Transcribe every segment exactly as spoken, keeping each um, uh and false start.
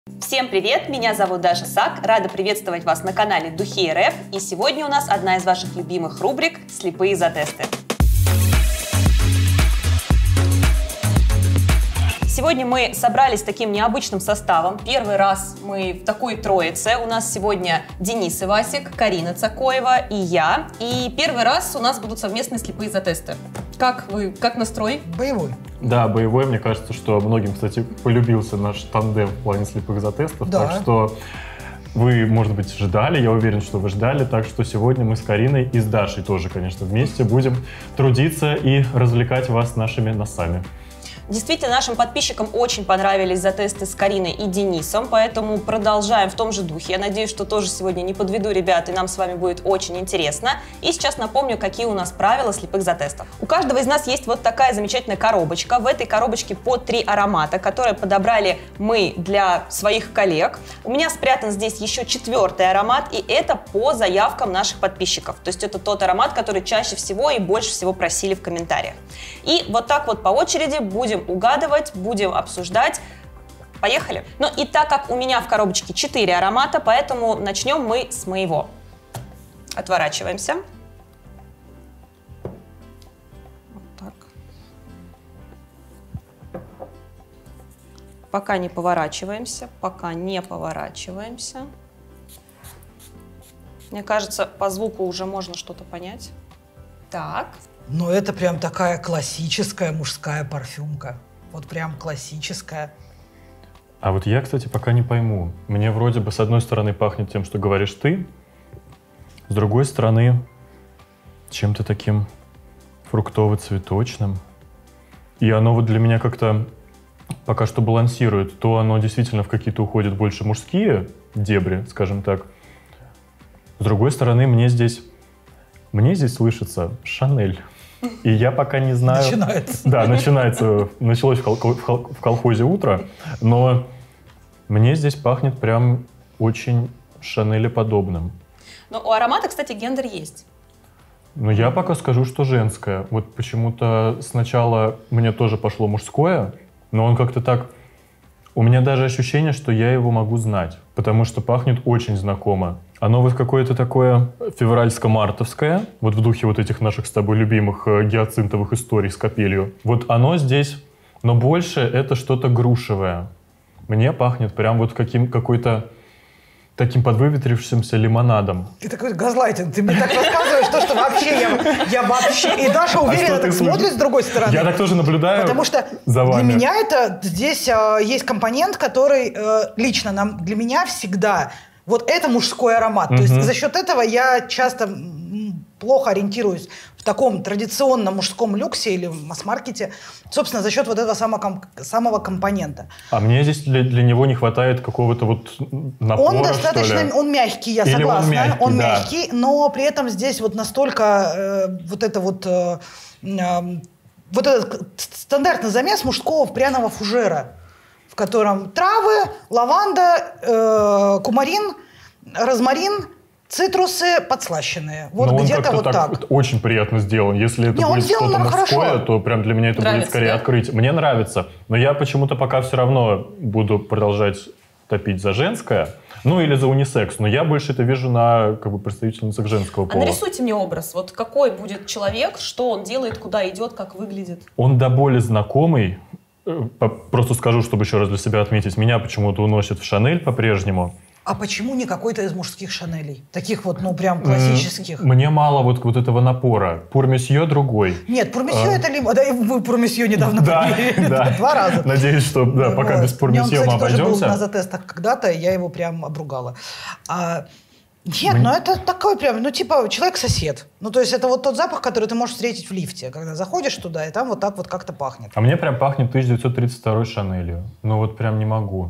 Всем привет! Меня зовут Даша Сак. Рада приветствовать вас на канале Духи РФ. И сегодня у нас одна из ваших любимых рубрик «Слепые за тесты». Сегодня мы собрались таким необычным составом. Первый раз мы в такой троице. У нас сегодня Денис Ивасик, Карина Цакоева и я. И первый раз у нас будут совместные слепые за тесты. Как вы, как настрой? Боевой. Да, боевой. Мне кажется, что многим, кстати, полюбился наш тандем в плане слепых затестов. Да. Так что вы, может быть, ждали, я уверен, что вы ждали. Так что сегодня мы с Кариной и с Дашей тоже, конечно, вместе будем трудиться и развлекать вас нашими носами. Действительно, нашим подписчикам очень понравились затесты с Кариной и Денисом, поэтому продолжаем в том же духе. Я надеюсь, что тоже сегодня не подведу ребят, и нам с вами будет очень интересно. И сейчас напомню, какие у нас правила слепых затестов. У каждого из нас есть вот такая замечательная коробочка. В этой коробочке по три аромата, которые подобрали мы для своих коллег. У меня спрятан здесь еще четвертый аромат, и это по заявкам наших подписчиков. То есть это тот аромат, который чаще всего и больше всего просили в комментариях. И вот так вот по очереди будем угадывать, будем обсуждать. Поехали! Ну и так как у меня в коробочке четыре аромата, поэтому начнем мы с моего. Отворачиваемся. Вот так. Пока не поворачиваемся, пока не поворачиваемся. Мне кажется, по звуку уже можно что-то понять. Так. Но это прям такая классическая мужская парфюмка. Вот прям классическая. А вот я, кстати, пока не пойму. Мне вроде бы с одной стороны пахнет тем, что говоришь ты, с другой стороны чем-то таким фруктово-цветочным. И оно вот для меня как-то пока что балансирует. То оно действительно в какие-то уходит больше мужские дебри, скажем так. С другой стороны, мне здесь, мне здесь слышится Шанель. И я пока не знаю... Начинается. Да, начинается. Началось в, кол в колхозе утро, но мне здесь пахнет прям очень Шанелеподобным. Но у аромата, кстати, гендер есть. Но я пока скажу, что женское. Вот почему-то сначала мне тоже пошло мужское, но он как-то так... У меня даже ощущение, что я его могу знать, потому что пахнет очень знакомо. Оно вот какое-то такое февральско-мартовское, вот в духе вот этих наших с тобой любимых гиацинтовых историй с капелью. Вот оно здесь, но больше это что-то грушевое. Мне пахнет прям вот каким, какой-то таким подвыветрившимся лимонадом. Ты такой газлайтинг, ты мне так рассказываешь, то, что вообще я, я вообще... И Даша уверенно так смотрит с другой стороны. Я так тоже наблюдаю. Потому что за вами. Для меня это здесь э, есть компонент, который э, лично нам, для меня всегда... Вот это мужской аромат. Mm-hmm. То есть за счет этого я часто плохо ориентируюсь в таком традиционном мужском люксе или масс-маркете, собственно, за счет вот этого самого, самого компонента. А мне здесь для, для него не хватает какого-то вот напора, Он достаточно, что ли? Он мягкий, я Или согласна. Он мягкий, он да. мягкий, но при этом здесь вот настолько э, вот это вот... Э, э, вот этот стандартный замес мужского пряного фужера, в котором травы, лаванда, э, кумарин, розмарин, цитрусы подслащенные. Вот где-то вот так. так. Очень приятно сделан. Если это Не, будет что-то мужское, хорошо. то прям для меня это Нравится, будет скорее да? открытие. Мне нравится, но я почему-то пока все равно буду продолжать топить за женское, ну или за унисекс, но я больше это вижу на как бы представительницах женского пола. А нарисуйте мне образ, вот какой будет человек, что он делает, куда идет, как выглядит. Он до боли знакомый. Просто скажу, чтобы еще раз для себя отметить, меня почему-то уносит в Шанель по-прежнему. А почему не какой-то из мужских Шанелей? Таких вот, ну, прям классических. Мне мало вот, вот этого напора. Пур-месье другой. Нет, пур-месье а... это либо... Да, вы пур-месье недавно да, поняли. Да. Два раза. Надеюсь, что да, пока вот. Без пур-месье мы обойдемся. Он, кстати, тоже был на затестах когда-то, я его прям обругала. А... Нет, Мне... ну это такой прям, ну типа человек-сосед. Ну то есть это вот тот запах, который ты можешь встретить в лифте, когда заходишь туда, и там вот так вот как-то пахнет. А мне прям пахнет тысяча девятьсот тридцать второй Шанелью. Ну вот прям не могу.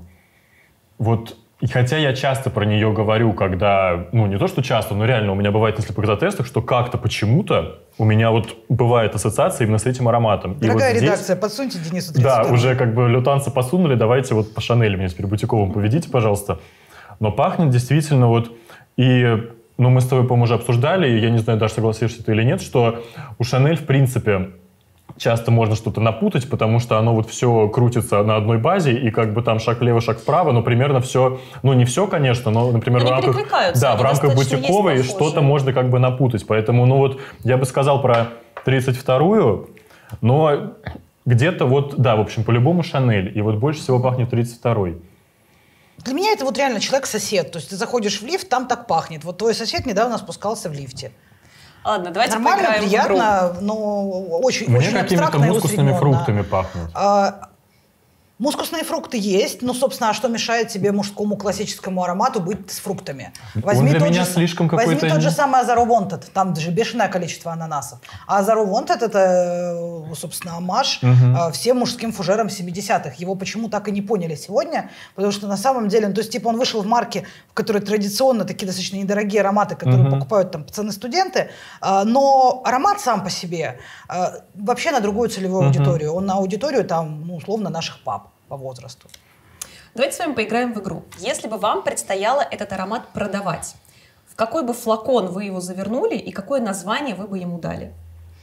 Вот, и хотя я часто про нее говорю, когда, ну не то что часто, но реально у меня бывает на слепых затестах, что как-то почему-то у меня вот бывает ассоциация именно с этим ароматом. Дорогая и вот редакция, здесь... подсуньте Денису тридцать второй. Да, уже как бы лютанцы посунули, давайте вот по Шанели мне теперь Бутиковым поведите, пожалуйста. Но пахнет действительно вот... И, ну, мы с тобой, по-моему, уже обсуждали, и я не знаю, даже согласишься ты или нет, что у Шанель, в принципе, часто можно что-то напутать, потому что оно вот все крутится на одной базе, и как бы там шаг влево, шаг вправо, но примерно все, ну не все, конечно, но, например, но в рамках, да, в рамках бутиковой что-то можно как бы напутать. Поэтому, ну вот, я бы сказал про тридцать вторую, но где-то вот, да, в общем, по-любому Шанель, и вот больше всего пахнет тридцать второй. Для меня это вот реально человек-сосед, то есть ты заходишь в лифт, там так пахнет. Вот твой сосед недавно спускался в лифте. Ладно, давайте Нормально, поиграем приятно, в игру. но очень, Мне очень какими-то абстрактно и мускусными усредненно. фруктами пахнут. А, мускусные фрукты есть, но, собственно, а что мешает тебе мужскому классическому аромату быть с фруктами? Он для меня слишком возьми какой-то... тот же самый Azaro Wanted, там же бешеное количество ананасов. А Azaro Wanted — это, собственно, омаж Угу. всем мужским фужерам семидесятых. Его почему так и не поняли сегодня, потому что на самом деле, ну, то есть, типа, он вышел в марке, в которой традиционно такие достаточно недорогие ароматы, которые Угу. покупают там пацаны-студенты, а, но аромат сам по себе а, вообще на другую целевую Угу. аудиторию. Он на аудиторию, там, ну, условно, наших пап по возрасту. Давайте с вами поиграем в игру. Если бы вам предстояло этот аромат продавать, в какой бы флакон вы его завернули и какое название вы бы ему дали?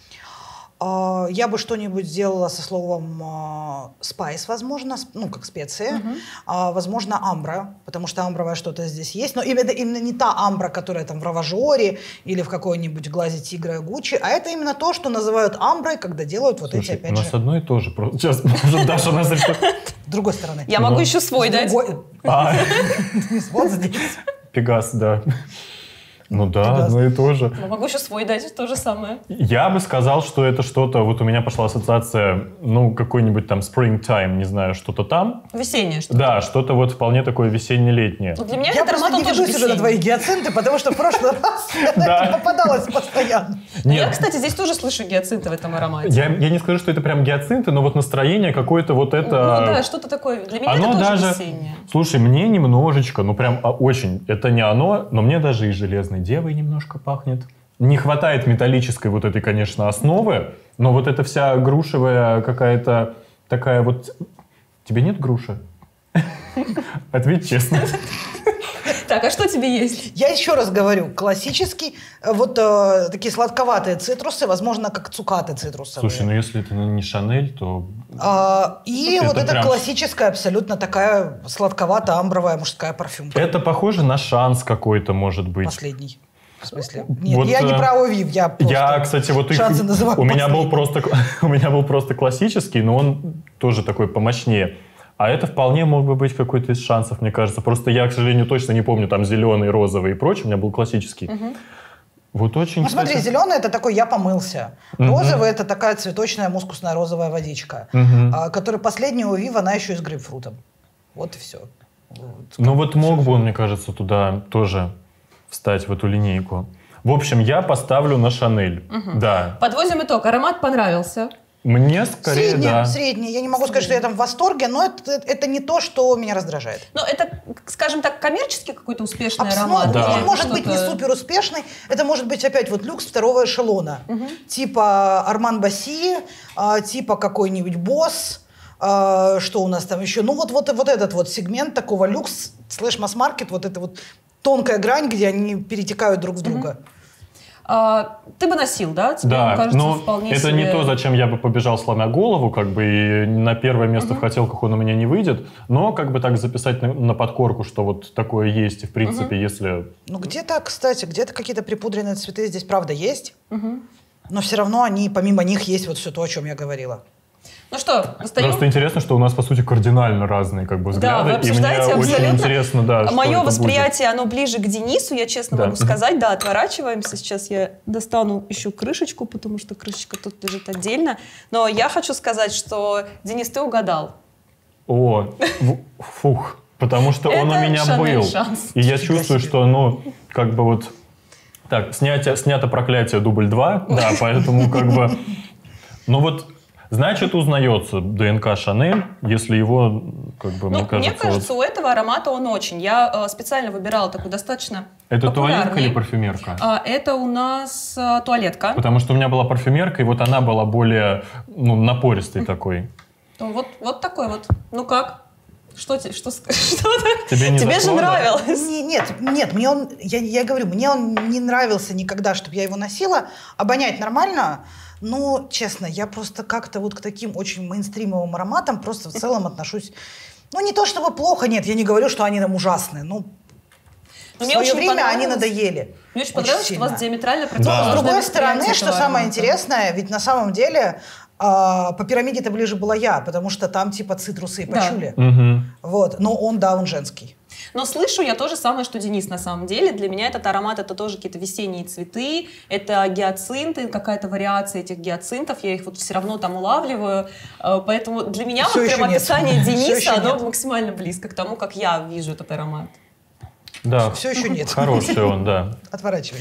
А, Я бы что-нибудь сделала со словом спайс, возможно, с- ну, как специя. Мгм. А, Возможно, амбра, потому что амбровое что-то здесь есть. Но именно, именно не та амбра, которая там в раважоре или в какой-нибудь глазе тигра и Гуччи, а это именно то, что называют амброй, когда делают вот Слушай, эти, у опять нас же, одно и то же. просто. Сейчас, может, Даша нас... с другой стороны. Я Ну. могу еще свой С дать. другой- А, Вот здесь. Пегас, да. Ну да, Пегас. одно и то же. Я могу еще свой дать, то же самое. Я бы сказал, что это что-то... Вот у меня пошла ассоциация, ну, какой-нибудь там springtime, не знаю, что-то там. Весеннее что-то. Да, что-то вот вполне такое весенне-летнее. Ну, для меня Я этот просто аромат, не он тоже ведусь уже на весенний. твои гиацинты, потому что в прошлый раз Да. это попадалось постоянно. Ну, Я, Нет, кстати, здесь тоже слышу гиацинты в этом аромате. я, я не скажу, что это прям гиацинты, но вот настроение какое-то вот это... Ну да, что-то такое. Для меня Оно это тоже даже... весеннее. Слушай, мне немножечко, ну прям а, очень, это не оно, но мне даже и железной девой немножко пахнет. Не хватает металлической вот этой, конечно, основы, но вот эта вся грушевая какая-то такая вот... Тебе нет груши? Ответь честно. Так, а что тебе есть? Я еще раз говорю, классический, э, вот э, такие сладковатые цитрусы, возможно, как цукаты цитрусовые. Слушай, ну если это не Шанель, то... А, и Это вот это прям- классическая, абсолютно такая сладковато-амбровая мужская парфюмка. Это похоже на шанс какой-то, может быть. Последний. В смысле? Нет, Вот, я не э, про Овив, я просто... Я, кстати, вот их... шансы называю У меня был последним. просто, у меня был просто классический, но он тоже такой помощнее. А это вполне мог бы быть какой-то из шансов, мне кажется. Просто я, к сожалению, точно не помню там зеленый, розовый и прочее. У меня был классический. Вот очень, Ну смотри, кстати... зеленый это такой «я помылся». Мгм. Розовый это такая цветочная мускусная розовая водичка, Мгм. а, которая последняя у Вив, она еще и с грейпфрутом. Вот и все. Ну вот мог бы он, мне кажется, туда тоже встать, в эту линейку. В общем, я поставлю на Шанель. Да. Подводим итог. Аромат понравился. Мне скорее, Средний, да. средний. Я не могу сказать, что я там в восторге, но это, это не то, что меня раздражает. Ну, это, скажем так, коммерческий какой-то успешный Абсолютно. аромат. Да. Он или может быть не что-то- супер успешный, это может быть опять вот люкс второго эшелона. Типа Арман Басси, а, типа какой-нибудь Босс, а, что у нас там еще? Ну вот, вот, вот этот вот сегмент такого люкс слэш масс-маркет, вот эта вот тонкая грань, где они перетекают друг в друга. А, ты бы носил, да? Тебе он Да, кажется но вполне это себе- не то, зачем я бы побежал, сломя голову, как бы и на первое место в хотелках он у меня не выйдет, но как бы так записать на, на подкорку, что вот такое есть, и в принципе, если... Ну где-то, кстати, где-то какие-то припудренные цветы здесь правда есть, но все равно они, помимо них, есть вот все то, о чем я говорила. Ну что, остаем? Просто интересно, что у нас, по сути, кардинально разные как бы Да, взгляды, вы и мне обсуждаете очень абсолютно. интересно, да, что Мое это восприятие, оно ближе к Денису, я честно Да. могу сказать. Да, отворачиваемся. Сейчас я достану еще крышечку, потому что крышечка тут лежит отдельно. Но я хочу сказать, что, Денис, ты угадал. будет. О, в- фух, потому что он у Это меня Шанель был, шанс. и я Нифига чувствую, себе. что, ну, как бы вот... Так, снятие, снято проклятие дубль два, да, поэтому как бы... Ну вот, значит, узнается ДНК Шанель, если его, как бы, Ну, мне кажется... мне вот- кажется, у этого аромата он очень. Я э, специально выбирала такой достаточно Это туалетка популярный. или парфюмерка? А, это у нас э, туалетка. Потому что у меня была парфюмерка, и вот она была более, ну, напористой такой. Ну, Вот, вот такой вот. Ну как? Что, те- что, ск- что ты- Тебе не Тебе зашло, же да? нравилось. Не- Нет, нет, мне он, я, я говорю, мне он не нравился никогда, чтобы я его носила. Обонять нормально, Ну, честно, я просто как-то вот к таким очень мейнстримовым ароматам просто в целом отношусь... Ну, не то чтобы плохо, нет, я не говорю, что они там ужасные. Ну, в свое время они надоели. Мне очень понравилось, что у вас диаметрально Да. противоположное С другой стороны, восприятие что этого самое аромата. интересное, ведь на самом деле а, по пирамиде-то ближе была я, потому что там типа цитрусы и Да. пачули. Мгм. Вот. Но он, да, он женский. Но слышу я то же самое, что Денис на самом деле. Для меня этот аромат — это тоже какие-то весенние цветы, это гиацинты, какая-то вариация этих гиацинтов, я их вот все равно там улавливаю. Э, Поэтому для меня Всё вот еще прям нет. описание Всё Дениса, еще оно нет. максимально близко к тому, как я вижу этот аромат. Да, Все еще нет. хороший он, да. Отворачивай.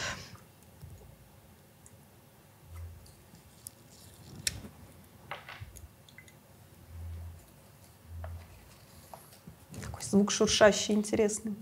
Такой звук шуршащий, интересный.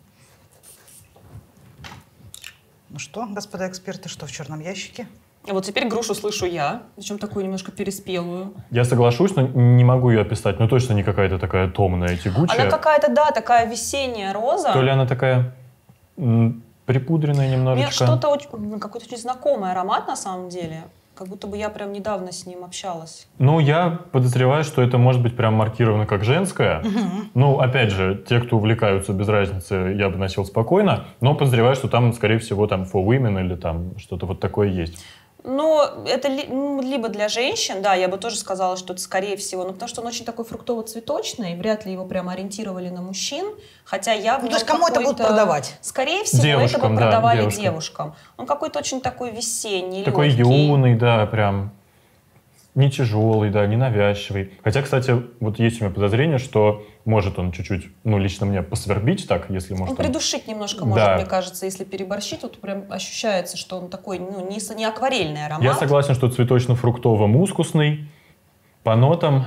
Ну что, господа эксперты, что в черном ящике? А вот теперь грушу слышу я, причем такую немножко переспелую. Я соглашусь, но не могу ее описать. Ну, точно не какая-то такая томная, тягучая. Она какая-то, да, такая весенняя роза. То ли она такая м, припудренная Мне немножечко. что-то очень, м, какой-то очень знакомый аромат на самом деле. Как будто бы я прям недавно с ним общалась. Ну, я подозреваю, что это может быть прям маркировано как женское. Ну, опять же, те, кто увлекаются, без разницы, я бы носил спокойно. Но подозреваю, что там, скорее всего, там for women или там что-то вот такое есть. Но это ли- м, либо для женщин, да, я бы тоже сказала, что это скорее всего, ну, потому что он очень такой фруктово-цветочный, вряд ли его прямо ориентировали на мужчин, хотя я... в Ну, то нем есть кому это будут какой-то- продавать? Скорее всего, Девушкам, это бы да, продавали девушкам. девушкам. Он какой-то очень такой весенний, Такой легкий. юный, да, прям не тяжелый, да, не навязчивый. Хотя, кстати, вот есть у меня подозрение, что может он чуть-чуть, ну, лично мне посвербить так, если может... Он там- придушить немножко Да. может, мне кажется, если переборщить, вот прям ощущается, что он такой, ну, не, с- не акварельный аромат. Я согласен, что цветочно-фруктово-мускусный, по нотам.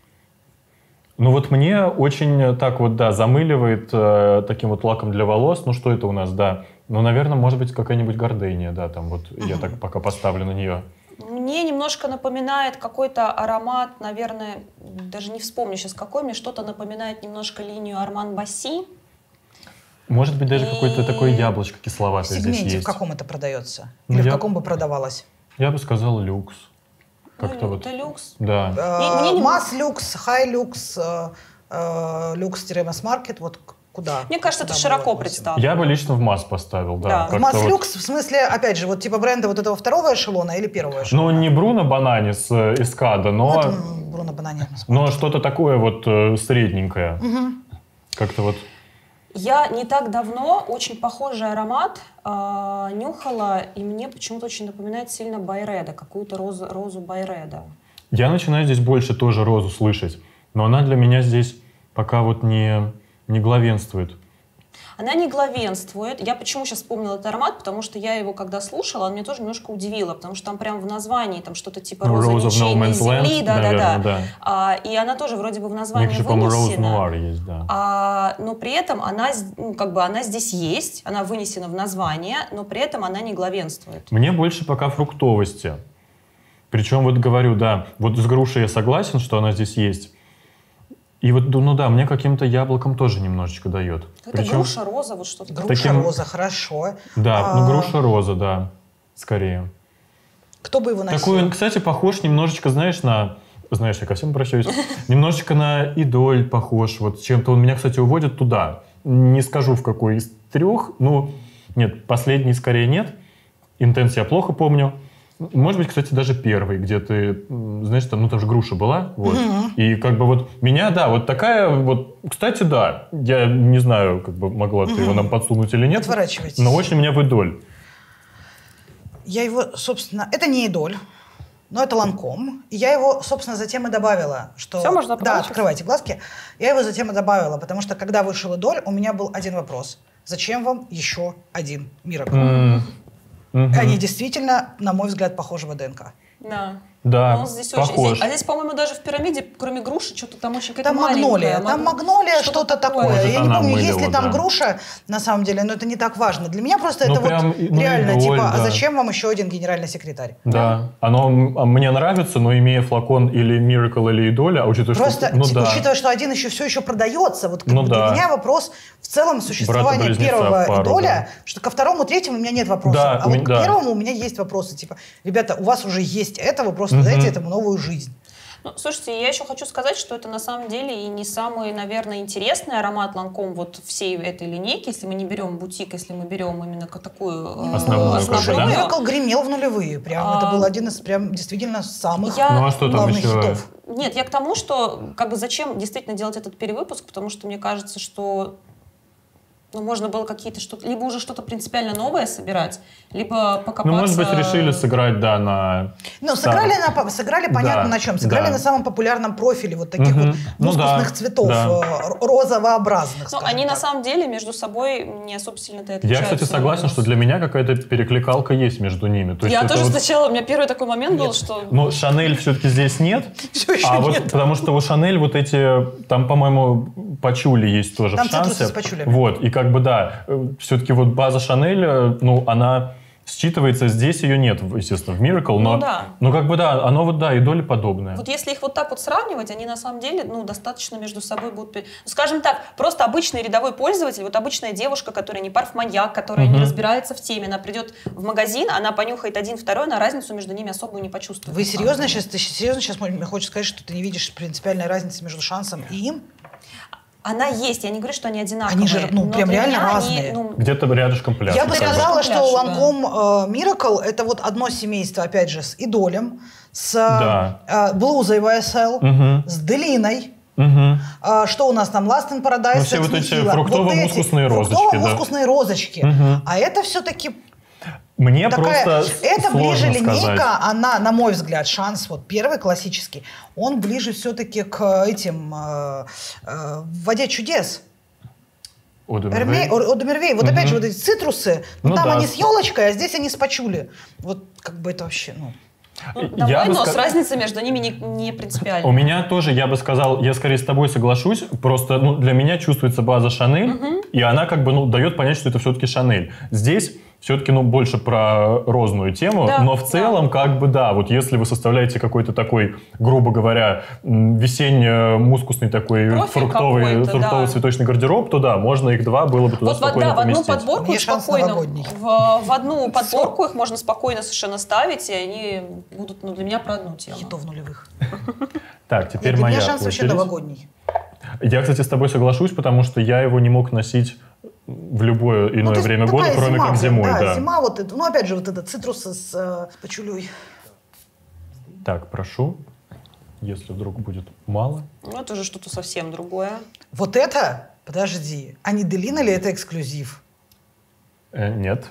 Ну вот мне очень так вот, да, замыливает э, таким вот лаком для волос. Ну что это у нас, да. Ну, наверное, может быть, какая-нибудь гордыня, да, там вот я так пока поставлю на нее. Мне немножко напоминает какой-то аромат, наверное, даже не вспомню сейчас какой, мне что-то напоминает немножко линию Арман Басси. Может быть, даже И- какое-то такое яблочко В кисловатое здесь сегменте в есть. каком это продается? Ну, Или я- в каком бы продавалось? Я бы сказал люкс. Как-то Ну, вот. это люкс. Да. Мне- мне не- Масс люкс, хай люкс, люкс-масс-маркет, вот к- куда? Мне кажется, это Куда мы широко его относим? представлено. Я бы лично в масс поставил, да. Да. В как-то масс вот. люкс, в смысле, опять же, вот типа бренда вот этого второго эшелона или первого эшелона? Ну, не Бруно Бананис э, Эскада, Ну, но, это м, Бруно Банани. но что-то такое вот э, средненькое. Как-то вот. Я не так давно очень похожий аромат э, нюхала, и мне почему-то очень напоминает сильно Байреда, какую-то розу, розу Байреда. Я начинаю здесь больше тоже розу слышать, но она для меня здесь пока вот не, не главенствует. Она не главенствует. Я почему сейчас вспомнила этот аромат? Потому что я его, когда слушала, он меня тоже немножко удивила, потому что там прям в названии там что-то типа Ну, «Роза Rose of No ничейной Man's земли». Land, Да, да, наверное, да. да. А, и она тоже вроде бы в У названии них же, по-моему, Rose вынесена. Noir есть, да. А, но при этом она, с- ну, как бы она здесь есть, она вынесена в название, но при этом она не главенствует. Мне больше пока фруктовости. Причем вот говорю, да, вот с грушей я согласен, что она здесь есть. И вот, ну да, мне каким-то яблоком тоже немножечко дает. Это Причем- груша, роза, вот что-то. Груша, Таким- роза, хорошо. Да, А, ну груша роза, да, скорее. Кто бы его носил? Такой он, кстати, похож немножечко, знаешь, на... Знаешь, я ко всем обращаюсь. Немножечко на идоль похож. Вот чем-то он меня, кстати, уводит туда. Не скажу, в какой из трех. Ну, нет, последний скорее нет. Интенс я плохо помню. Может быть, кстати, даже первый, где ты, м, знаешь, там, ну там же груша была. Вот. И как бы вот меня, да, вот такая вот... Кстати, да, я не знаю, как бы могла ты его нам подсунуть или нет. Отворачивайтесь. Но очень меня в идоль. Я его, собственно, это не идоль, но это ланком. И я его, собственно, затем и добавила, что... Всё, можно Да, поворачиваться? открывайте глазки. Я его затем и добавила, потому что, когда вышел идоль, у меня был один вопрос. Зачем вам еще один Миракл? М, мгм. Они действительно, на мой взгляд, похожи в ДНК. Да. Да, Он здесь похож. очень, здесь, а здесь, по-моему, даже в пирамиде, кроме груши, что-то там очень какая-то Там магнолия, маленькая. там магнолия, что-то такое. Может, Я не она помню, есть мылила, ли там да. груша, на самом деле, но это не так важно. Для меня просто Ну, это прям, вот ну, реально, идоль, типа, а да. зачем вам еще один генеральный секретарь? Да, оно м- мне нравится, но имея флакон или Miracle, или Идоля, а учитывая, Просто, что... Ну типа, да, учитывая, что один еще все еще продается, вот как Ну бы для да. меня вопрос в целом существования Брата-близнеца первого в пару, идоля, что ко второму, третьему у меня нет вопросов, Да, а у вот меня- к да. первому у меня есть вопросы, типа, ребята, у вас уже есть это, вы просто Мгм. дайте этому новую жизнь. Ну, слушайте, я еще хочу сказать, что это на самом деле и не самый, наверное, интересный аромат Ланком вот всей этой линейки, если мы не берем бутик, если мы берем именно ка- такую э, Основную, как бы, основную. да? Miracle гремел в нулевые, прям, А, это был один из прям действительно самых Я- Ну а что там главных еще? хитов. Нет, я к тому, что как бы зачем действительно делать этот перевыпуск, потому что мне кажется, что ну, можно было какие-то что-то, либо уже что-то принципиально новое собирать, либо покопаться... Ну, может быть, решили сыграть, да, на... Ну, старых. сыграли, на, сыграли понятно Да, на чем. Сыграли да. на самом популярном профиле вот таких Мгм. вот Ну мускусных да, цветов, да. э, розовообразных, Ну, скажем они на так. самом деле между собой не особо сильно-то и Я, отличаются. кстати, согласен, что для меня какая-то перекликалка есть между ними. То есть Я это тоже вот- сначала, у меня первый такой момент был, что... Но Шанель все-таки здесь нет. Всё еще а вот нет. потому что у Шанель вот эти, там, по-моему, пачули есть тоже Там в шансе. цитрусы с пачулями. Вот, и как бы да, все-таки вот база Шанель, э, ну, она считывается, здесь ее нет, естественно, в Miracle, но, Ну да. но как бы да, оно вот да, и доли подобное. Вот если их вот так вот сравнивать, они на самом деле, ну, достаточно между собой будут... пер- Скажем так, просто обычный рядовой пользователь, вот обычная девушка, которая не парфманьяк, которая не Мгм. разбирается в теме, она придет в магазин, она понюхает один, второй, она разницу между ними особую не почувствует. Вы на самом серьезно деле. сейчас, ты серьезно сейчас хочешь сказать, что ты не видишь принципиальной разницы между шансом и им? Она есть, я не говорю, что они одинаковые. Они же, ну, но прям для реально меня они, разные. ну, Где-то рядышком пляж. Я бы рядышком сказала, что пляж, Ланком э, Miracle это вот одно семейство, опять же, с Идолем, с Да. э, Блузой ви эс эл, Мгм. с Делиной. Мгм. А, что у нас там? Last in Paradise, Ну, все Sex вот and эти Healer. фруктово-мускусные Вот эти розочки, да. фруктово-мускусные розочки. Мгм. А это все-таки Мне такая... просто Это сложно ближе сказать. линейка, она, на мой взгляд, шанс вот первый классический, он ближе все-таки к этим э, э, в «Воде чудес». О, да, Эрме- О- Одемервей. Вот Мгм. опять же вот эти цитрусы, ну, Ну там да. они с елочкой, а здесь они с пачули. Вот как бы это вообще, ну... ну, Я давай, бы но ска- с разницей между ними не, не принципиально. У меня тоже, я бы сказал, я скорее с тобой соглашусь, просто ну, для меня чувствуется база Шанель, и она как бы ну, дает понять, что это все-таки Шанель. Здесь все-таки ну, больше про розную тему, Да, но в да. целом как бы да, вот если вы составляете какой-то такой, грубо говоря, м, весенне-мускусный такой Профиль фруктовый, какой-то, фруктовый да. цветочный гардероб, то да, можно их два, было бы туда Вот в, спокойно да, в одну поместить. подборку Мне их шанс спокойно, новогодний. в, в одну подборку их можно спокойно совершенно ставить, и они будут ну, для меня про одну тему. Хитов нулевых. Так, Нет, теперь для моя меня шанс вообще очередь. новогодний. Я, кстати, с тобой соглашусь, потому что я его не мог носить в любое иное Ну, то есть время такая года, кроме зима как прям, зимой. Да, Да. зима вот это. Ну, опять же, вот этот цитрус с э, пачулей. Так, прошу, если вдруг будет мало. Ну, это уже что-то совсем другое. Вот это, подожди, а не Делина ли это эксклюзив? Э, нет.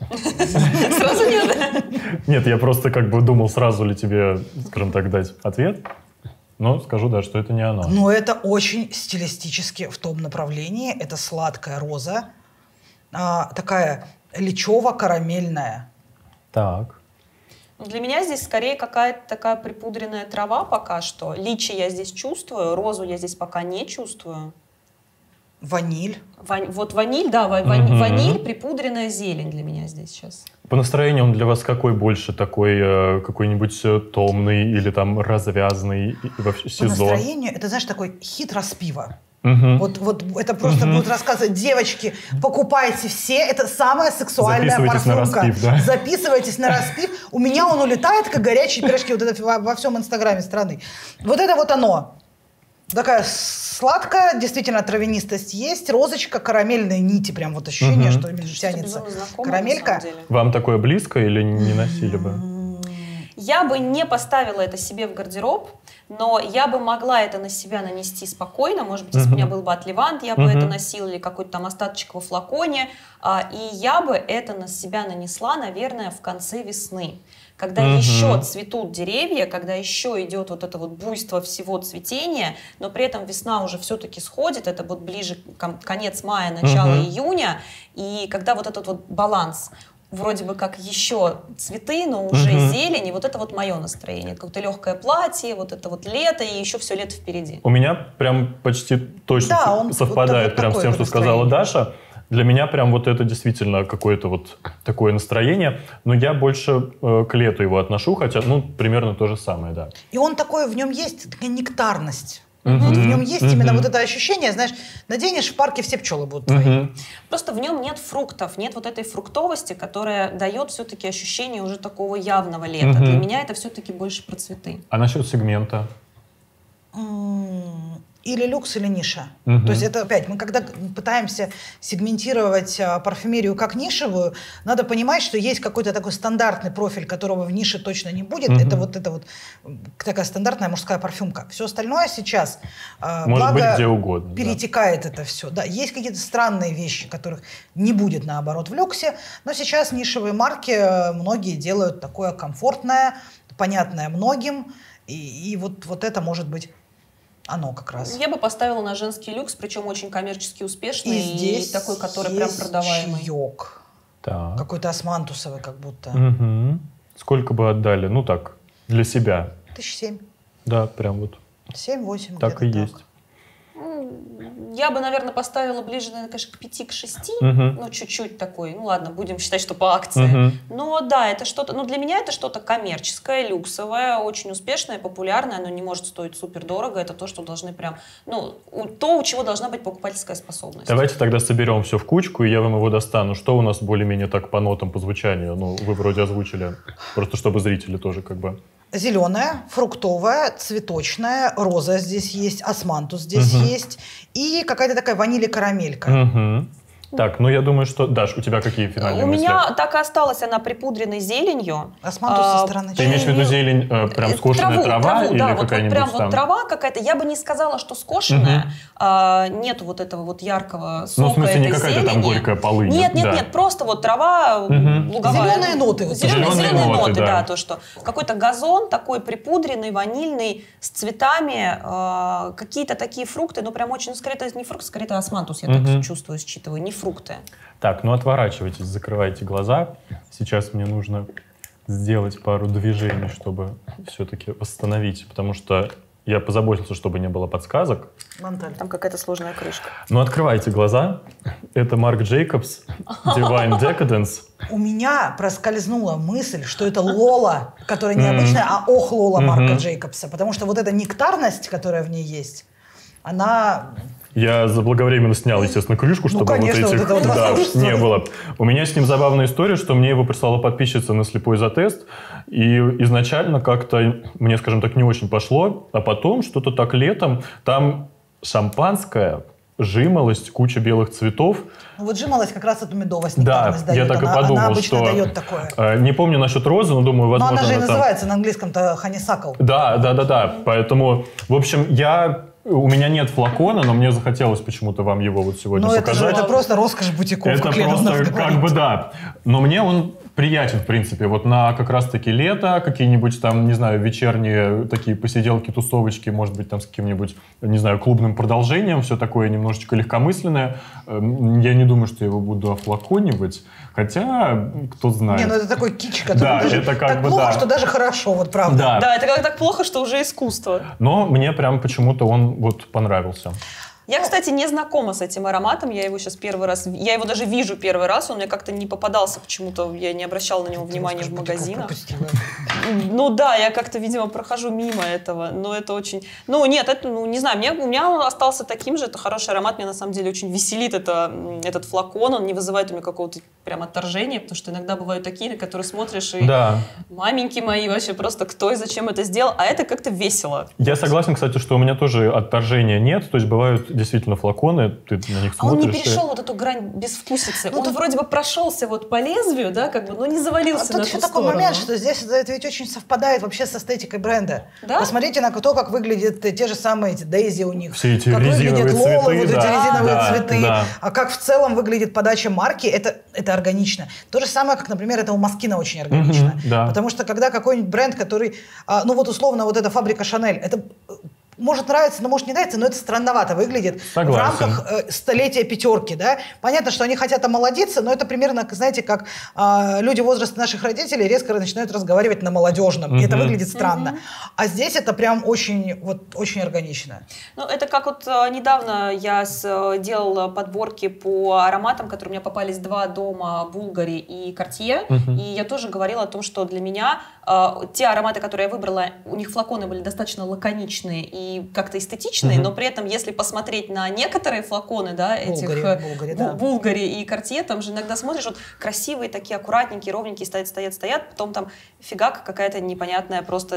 Сразу нет. Нет, я просто как бы думал, сразу ли тебе, скажем так, дать ответ. Но скажу, да, что это не оно. Но это очень стилистически в том направлении. Это сладкая роза, а, такая лечево-карамельная. Так. Для меня здесь скорее какая-то такая припудренная трава пока что. Личи я здесь чувствую, розу я здесь пока не чувствую. Ваниль. Вань- вот ваниль, да, ва- вань- Мгм. ваниль, припудренная зелень для меня здесь сейчас. По настроению он для вас какой больше? Такой э, какой-нибудь э, томный или там развязный и- и вообще По сезон? настроению, это, знаешь, такой хит распива. Мгм. Вот, вот это просто Мгм. будут рассказывать, девочки, покупайте все, это самая сексуальная Записывайтесь на парфюмка. распив, да? Записывайтесь на распив. У меня он улетает, как горячие пирожки, вот это во, во всем инстаграме страны. Вот это вот оно. Такая сладкая, действительно травянистость есть, розочка, карамельные нити, прям вот ощущение, Мгм. что именно Что-то тянется. безумно знакомое, Карамелька. на самом деле. Вам такое близко или не носили бы? Я бы не поставила это себе в гардероб, но я бы могла это на себя нанести спокойно. Может быть, если бы у меня был бы отливант, я бы Мгм. это носила, или какой-то там остаточек во флаконе. А, И я бы это на себя нанесла, наверное, в конце весны. Когда Мгм. еще цветут деревья, когда еще идет вот это вот буйство всего цветения, но при этом весна уже все-таки сходит, это вот ближе к конец мая, начало Мгм. июня, и когда вот этот вот баланс. вроде бы как еще цветы, но уже Мгм. зелень, и вот это вот мое настроение. Какое-то легкое платье, вот это вот лето, и еще все лето впереди. У меня прям почти точно Да, он совпадает вот прям с такое тем, вот что сказала настроение. Даша. Для меня прям вот это действительно какое-то вот такое настроение. Но я больше э, к лету его отношу, хотя, ну, примерно то же самое, да. И он такой, в нем есть такая нектарность. Мгм. Вот в нем есть именно Мгм. вот это ощущение, знаешь, наденешь в парке, все пчелы будут твои. Мгм. Просто в нем нет фруктов, нет вот этой фруктовости, которая дает все-таки ощущение уже такого явного лета. Мгм. Для меня это все-таки больше про цветы. А насчет сегмента? М, Или люкс, или ниша. Мгм. То есть это опять, мы когда пытаемся сегментировать а, парфюмерию как нишевую, надо понимать, что есть какой-то такой стандартный профиль, которого в нише точно не будет. Мгм. Это вот это вот м, такая стандартная мужская парфюмка. Все остальное сейчас, а, Может благо, быть, где угодно. да. перетекает это все. Да, есть какие-то странные вещи, которых не будет, наоборот, в люксе, но сейчас нишевые марки э, многие делают такое комфортное, понятное многим, и, и вот, вот это может быть оно как раз. Я бы поставила на женский люкс, причем очень коммерчески успешный И и, здесь такой, который прям есть продаваемый. чаек. Так. Какой-то османтусовый как будто. Мгм. Сколько бы отдали? Ну так, для себя. Тысяч семь. Да, прям вот Семь-восемь. так и есть. Я бы, наверное, поставила ближе, наверное, конечно, к пяти, к шести. Мгм. Ну, чуть-чуть такой. Ну, ладно, будем считать, что по акции. Мгм. Но да, это что-то... Ну, для меня это что-то коммерческое, люксовое, очень успешное, популярное. Оно не может стоить супер дорого. Это то, что должны прям... Ну, у- то, у чего должна быть покупательская способность. Давайте тогда соберем все в кучку, и я вам его достану. Что у нас более-менее так по нотам, по звучанию? Ну, вы вроде озвучили. Просто чтобы зрители тоже как бы... Зеленая, фруктовая, цветочная, роза здесь есть, османтус здесь Мгм. есть и какая-то такая ванили-карамелька. Мгм. Так, ну я думаю, что... Даш, у тебя какие финальные У мысли? меня так и осталась она припудренной зеленью. Османтус А, со стороны Ты имеешь в виду и- зелень, э, прям Э, скошенная траву, трава траву, или да, вот- вот какая-нибудь прям там? вот трава какая-то. Я бы не сказала, что скошенная. Мгм. А, нету вот этого вот яркого сока Ну, в смысле, не этой какая-то там зелени. горькая полынь. Нет, нет, да. нет, просто вот трава Мгм. луговая. Зеленые ноты вот Зеленые, Зеленые зеленые ноты, ноты, да. да. То, что какой-то газон такой припудренный, ванильный, с цветами, а, какие-то такие фрукты, ну, прям очень, ну, скорее, это не фрукты, скорее, это османтус, я Мгм. так чувствую, считываю, не фрукты. Так, ну отворачивайтесь, закрывайте глаза. Сейчас мне нужно сделать пару движений, чтобы все-таки восстановить, потому что я позаботился, чтобы не было подсказок. Монталь. Там какая-то сложная крышка. Ну, открывайте глаза. Это Марк Джейкобс, Divine Decadence. У меня проскользнула мысль, что это Лола, которая не Мгм. обычная, а ох Лола Марка Мгм. Джейкобса. Потому что вот эта нектарность, которая в ней есть, она... Я заблаговременно снял, естественно, крышку, чтобы конечно, вот вот этих это вот да, расстройство. не было. У меня с ним забавная история, что мне его прислала подписчица на слепой затест, и изначально как-то мне, скажем так, не очень пошло, а потом что-то так летом, там шампанское, жимолость, куча белых цветов. Ну, вот жимолость как раз эту медовость Да, нектарность я дает. так и она, подумал, она обычно что... дает такое. э, не помню насчет розы, но думаю, Но возможно... она же и там- называется на английском-то honeysuckle. Да, да, да, да. Поэтому, в общем, я... У меня нет флакона, но мне захотелось почему-то вам его вот сегодня Ну, это же показать. это просто роскошь бутиков, Это как Лена у нас просто говорит. как бы да. Но мне он приятен, в принципе. Вот на как раз-таки лето, какие-нибудь там, не знаю, вечерние такие посиделки, тусовочки, может быть, там с каким-нибудь, не знаю, клубным продолжением, все такое немножечко легкомысленное. Эм, Я не думаю, что я его буду офлаконивать. Хотя, кто знает. Не, ну это такой кич, который Да, даже это как так бы плохо, да. что даже хорошо, вот правда. Да. Да, это как так плохо, что уже искусство. Но мне прям почему-то он вот понравился. Я, кстати, не знакома с этим ароматом, я его сейчас первый раз, я его даже вижу первый раз, он мне как-то не попадался почему-то, я не обращала на него внимания в Роскошь бутиков магазинах. пропустила. Ну да, я как-то, видимо, прохожу мимо этого, но это очень... Ну нет, это, ну не знаю, мне, у меня он остался таким же, это хороший аромат, меня на самом деле очень веселит это, м, этот флакон, он не вызывает у меня какого-то прям отторжения, потому что иногда бывают такие, на которые смотришь и Да. маменьки мои вообще просто кто и зачем это сделал, а это как-то весело. Я согласен, кстати, что у меня тоже отторжения нет. То есть бывают действительно флаконы, ты на них А он смотришь. не и- перешел вот эту грань безвкусицы. Ну, он тут- вроде бы прошелся вот по лезвию, да, как бы, но не А завалился тут на еще ту такой сторону. момент, что здесь это, это ведь очень совпадает вообще с эстетикой бренда. Да? Посмотрите на то, как выглядят те же самые эти Дейзи у них. Все эти как резиновые выглядят Лолы, цветы, вот эти да. резиновые Да, цветы. да. А как в целом выглядит подача марки, это, это органично. То же самое, как, например, это у Москина очень органично. Мгм, да. Потому что когда какой-нибудь бренд, который, а, ну вот условно вот эта фабрика Шанель, это может нравиться, но может не нравиться, но это странновато выглядит. Согласен. В рамках э, столетия пятерки, да. Понятно, что они хотят омолодиться, но это примерно, знаете, как э, люди возраста наших родителей резко начинают разговаривать на молодежном. Mm-hmm. И это выглядит странно. Mm-hmm. А здесь это прям очень, вот, очень органично. Ну, это как вот э, недавно я с, делала подборки по ароматам, которые у меня попались два дома, Bulgari и Cartier. Mm-hmm. И я тоже говорила о том, что для меня э, те ароматы, которые я выбрала, у них флаконы были достаточно лаконичные и как-то эстетичные, mm-hmm. но при этом, если посмотреть на некоторые флаконы, да, этих Bulgari, да. Bulgari и Cartier, там же иногда смотришь, вот красивые такие, аккуратненькие, ровненькие, стоят, стоят, стоят, потом там фигак какая-то непонятная просто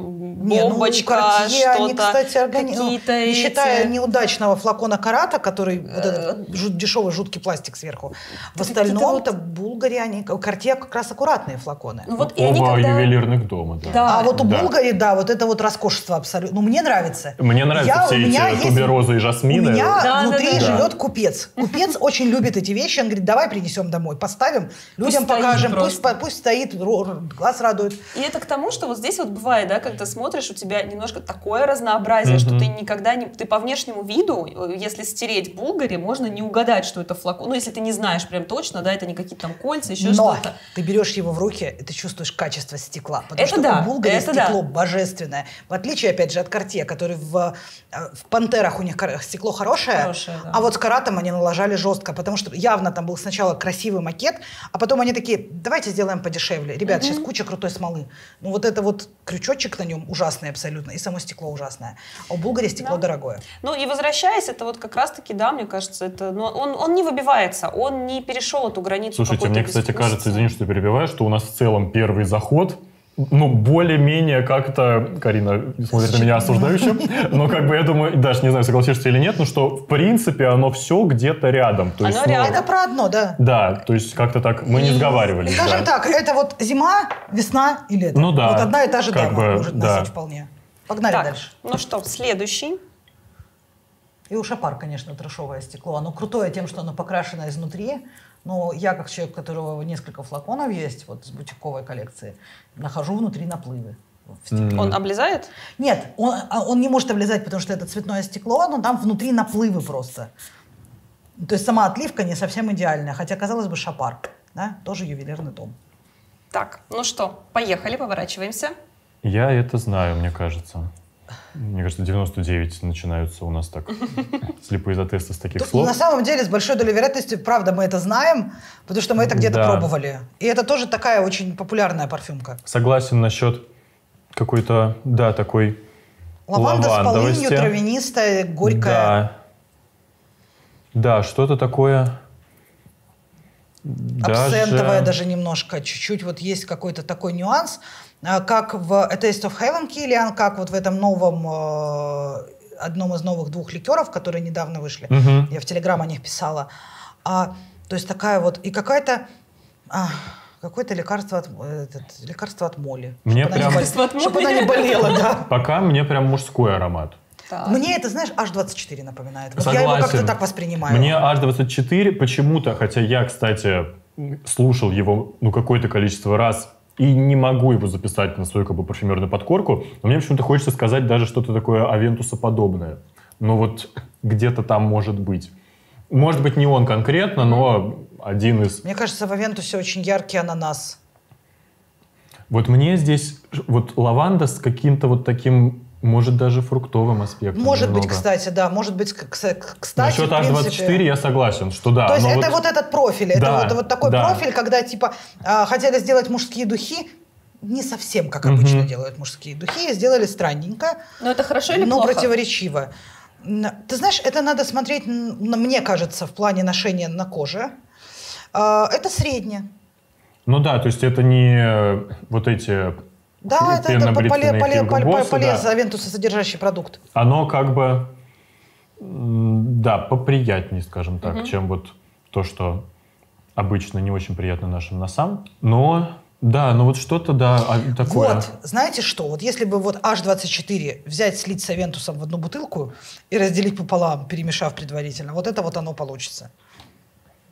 бомбочка, не, ну, что-то, они, кстати, органи... какие-то ну, не эти... считая неудачного флакона Карата, который вот этот жут, дешевый жуткий пластик сверху. В остальном-то Bulgari, они, Cartier как раз аккуратные флаконы. Ну, вот, оба когда... ювелирных дома, да. да. А вот у да. Bulgari, да, вот это вот роскошество абсолютно. Ну, мне нравится. Мне нравятся я, все эти туберозы и жасмины. У меня да, внутри да, да, живет да. купец. Купец очень любит эти вещи. Он говорит, давай принесем домой, поставим, людям пусть покажем, пусть, просто. пусть стоит, глаз радует. И это к тому, что вот здесь вот бывает, да, когда смотришь, у тебя немножко такое разнообразие, mm-hmm. что ты никогда не... Ты по внешнему виду, если стереть Bulgari, можно не угадать, что это флакон. Ну, если ты не знаешь прям точно, да, это не какие-то там кольца, еще Но что-то. ты берешь его в руки, и ты чувствуешь качество стекла. Потому это что да, у Bulgari это стекло да. божественное. В отличие, опять же, от Cartier, который в, в Пантерах у них стекло хорошее, хорошее да. а вот с Каратом они налажали жестко, потому что явно там был сначала красивый макет, а потом они такие, давайте сделаем подешевле. Ребят, mm-hmm. сейчас куча крутой смолы. Ну вот это вот крючочек на нем ужасный абсолютно, и само стекло ужасное. А у Bulgari стекло да. дорогое. Ну и возвращаясь, это вот как раз-таки, да, мне кажется, это, ну, он, он не выбивается, он не перешел эту границу. Слушайте, мне, кстати, кажется, извини, что перебиваю, что у нас в целом первый заход, ну, более-менее как-то, Карина смотрит на меня осуждающе, но как бы я думаю, даже не знаю, согласишься или нет, но что в принципе оно все где-то рядом. То оно есть, рядом. Ну, это про одно, да. Да, то есть как-то так мы не сговаривались. Скажем да. так, это вот зима, весна и лето. Ну да. Вот одна и та же как дама бы, может да. носить вполне. Погнали так, дальше. Ну что, следующий. И у Шапар, конечно, трэшовое стекло. Оно крутое тем, что оно покрашено изнутри. Но я, как человек, у которого несколько флаконов есть, вот с бутиковой коллекции, нахожу внутри наплывы. Mm. Он облезает? Нет, он, он не может облезать, потому что это цветное стекло, но там внутри наплывы просто. То есть сама отливка не совсем идеальная. Хотя, казалось бы, Шапар, да, тоже ювелирный дом. Так, ну что, поехали, поворачиваемся. Я это знаю, мне кажется. Мне кажется, девяносто девять начинаются у нас так слепые затесты с таких Тут, слов. на самом деле, с большой долей вероятности, правда, мы это знаем, потому что мы это где-то да. пробовали. И это тоже такая очень популярная парфюмка. Согласен насчет какой-то, да, такой Лаванда с лавандовости. полынью, травянистая, горькая. Да, да, что-то такое... Абсентовая даже... даже немножко, чуть-чуть вот есть какой-то такой нюанс, как в A Taste of Heaven Kilian, как вот в этом новом, одном из новых двух ликеров, которые недавно вышли. Угу. Я в Телеграм о них писала. А, то есть такая вот, и какая-то... А, какое-то лекарство от, этот, лекарство от моли. Мне чтобы прям... она не, бол... чтобы она не болела, да. Пока мне прям мужской аромат. Так. Мне это, знаешь, аш двадцать четыре напоминает. Вот Согласен. я его как-то так воспринимаю. Мне аш двадцать четыре почему-то, хотя я, кстати, слушал его ну, какое-то количество раз и не могу его записать на свою как бы парфюмерную подкорку, но мне почему-то хочется сказать даже что-то такое авентусоподобное. Ну вот где-то там может быть. Может быть, не он конкретно, но один из... Мне кажется, в Авентусе очень яркий ананас. Вот мне здесь вот лаванда с каким-то вот таким... Может, даже фруктовым аспектом. Может немного. быть, кстати, да. Может быть, кстати, Насчет аш двадцать четыре я согласен, что да. То есть это вот... вот этот профиль. Да, это вот, вот такой да. профиль, когда типа хотели сделать мужские духи, не совсем, как обычно угу. делают мужские духи, сделали странненько. Но это хорошо или но плохо? Противоречиво. Ты знаешь, это надо смотреть, мне кажется, в плане ношения на коже. Это среднее. Ну да, то есть это не вот эти... Да, это, это поле, поле, поле, полез, да. Авентуса содержащий продукт. Оно как бы, да, поприятнее, скажем так, угу. чем вот то, что обычно не очень приятно нашим носам. Но, да, ну вот что-то, да, такое. Вот, знаете что, вот если бы вот аш двадцать четыре взять, слить с Авентусом в одну бутылку и разделить пополам, перемешав предварительно, вот это вот оно получится.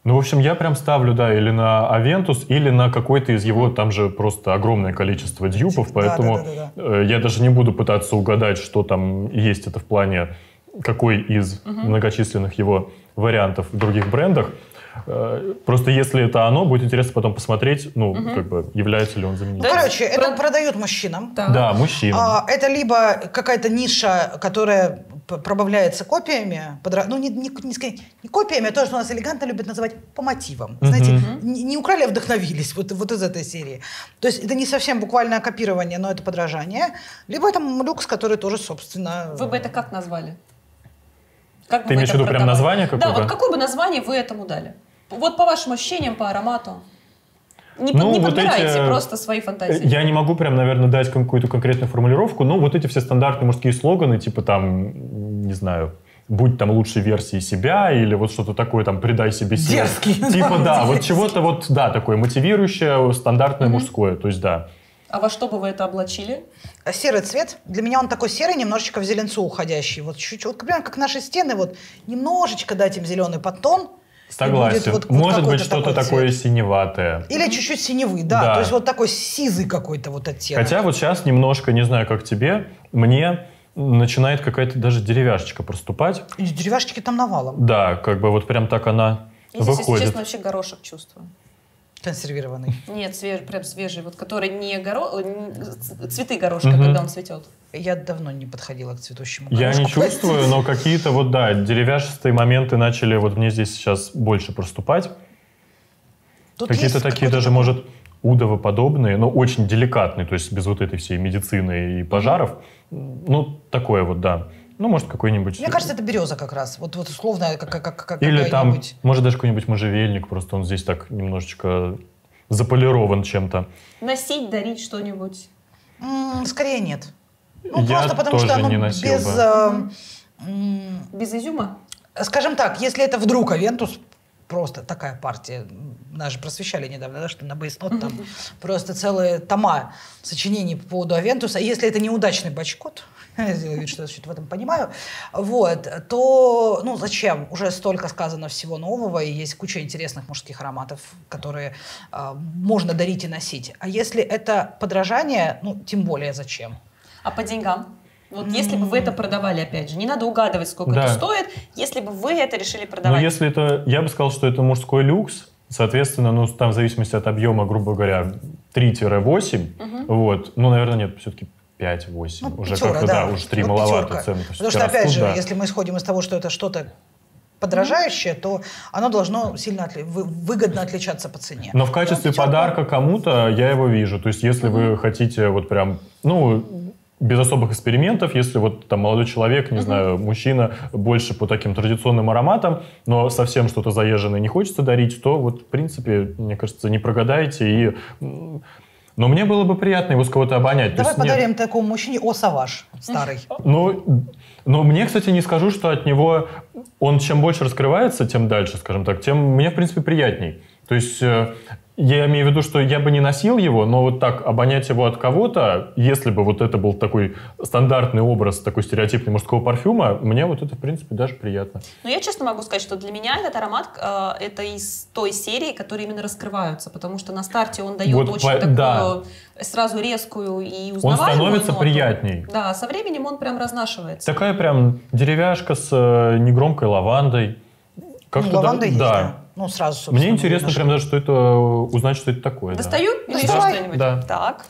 Ну, в общем, я прям ставлю, да, или на Aventus, или на какой-то из его, там же просто огромное количество дьюпов, поэтому да, да, да, да. я даже не буду пытаться угадать, что там есть это в плане, какой из угу. многочисленных его вариантов в других брендах. Просто если это оно, будет интересно потом посмотреть, ну, угу. как бы, является ли он заменителем. Ну, короче, это Про... продают мужчинам. Так. Да, мужчинам. А, это либо какая-то ниша, которая пробавляется копиями, подра... ну, не, не, не, не копиями, а то, что у нас элегантно любят называть по мотивам. Угу. Знаете, не, не украли, а вдохновились вот, вот из этой серии. То есть это не совсем буквальное копирование, но это подражание. Либо это люкс, который тоже, собственно... Вы бы это как назвали? Как Ты имеешь в виду прям название какое-то? Да, вот какое бы название вы этому дали? Вот по вашим ощущениям, по аромату. Не, ну, под, не вот подбирайте эти, просто свои фантазии. Я не могу прям, наверное, дать какую-то конкретную формулировку, но вот эти все стандартные мужские слоганы, типа там, не знаю, будь там лучшей версией себя, или вот что-то такое, там, придай себе силу. Дерзкий. Типа, да, вот чего-то вот, да, такое мотивирующее, стандартное мужское, то есть, да. А во что бы вы это облачили? Серый цвет. Для меня он такой серый, немножечко в зеленцу уходящий. Вот чуть-чуть, вот, прям как наши стены, вот немножечко дать им зеленый подтон. Согласен. Вот, Может вот быть, что-то такое цвет. Синеватое. Или чуть-чуть синевый, да, да. То есть вот такой сизый какой-то вот оттенок. Хотя вот сейчас немножко, не знаю, как тебе, мне начинает какая-то даже деревяшечка проступать. И деревяшечки там навалом. Да, как бы вот прям так она Я здесь, выходит. если честно, вообще горошек чувствую. Консервированный. Нет, свежий, прям свежий, вот который не горо... цветы горошка, угу. когда он цветет. Я давно не подходила к цветущему горошку. Я не чувствую, но какие-то вот, да, деревяшистые моменты начали вот мне здесь сейчас больше проступать. Какие-то такие даже, может, удовоподобные, но очень деликатные, то есть без вот этой всей медицины и пожаров. Ну, такое вот, да. Ну, может, какой-нибудь... Мне кажется, это береза как раз. Вот, вот условно, как, как, как Или там, может, даже какой-нибудь можжевельник, просто он здесь так немножечко заполирован чем-то. Носить, дарить что-нибудь? М-м, скорее нет. Ну, Я просто потому тоже что оно не носил без... бы. Э, без изюма? Скажем так, если это вдруг Aventus, просто такая партия, нас же просвещали недавно, да, что на Бейснот там просто целые тома сочинений по поводу Aventus. А если это неудачный бачкот, я сделаю вид, что я что-то в этом понимаю, вот, то, ну, зачем? Уже столько сказано всего нового, и есть куча интересных мужских ароматов, которые э, можно дарить и носить. А если это подражание, ну, тем более зачем? А по деньгам? Вот если бы вы это продавали, опять же, не надо угадывать, сколько да. это стоит, если бы вы это решили продавать. Но если это, я бы сказал, что это мужской люкс, соответственно, ну, там в зависимости от объема, грубо говоря, три-восемь, угу. вот, ну, наверное, нет, все-таки пять-восемь, ну, уже пятера, как-то, да, да, уже три вот маловато цены. Потому что, опять растут, же, да. если мы исходим из того, что это что-то подражающее, mm-hmm. то оно должно сильно отли- выгодно отличаться по цене. Но в качестве ну, подарка кому-то я его вижу. То есть, если mm-hmm. вы хотите вот прям, ну, без особых экспериментов, если вот там молодой человек, не mm-hmm. знаю, мужчина, больше по таким традиционным ароматам, но совсем что-то заезженное не хочется дарить, то вот, в принципе, мне кажется, не прогадаете. И... Но мне было бы приятно его с кого-то обонять. Давай есть, подарим нет... такому мужчине О Саваж старый. Ну, но мне, кстати, не скажу, что от него он чем больше раскрывается, тем дальше, скажем так, тем мне, в принципе, приятней. То есть я имею в виду, что я бы не носил его, но вот так обонять его от кого-то, если бы вот это был такой стандартный образ, такой стереотипный мужского парфюма, мне вот это, в принципе, даже приятно. Но я честно могу сказать, что для меня этот аромат э, это из той серии, которые именно раскрываются, потому что на старте он дает вот очень по... такую да. сразу резкую и узнаваемую Он становится ноту. Приятней. Да, со временем он прям разнашивается. Такая прям деревяшка с э, негромкой лавандой. Как-то ну, лаванда есть, да. да. Ну, сразу, мне интересно прям даже, что это, узнать, что это такое. Достаю? Да. Или да. еще что-нибудь? Да. Так.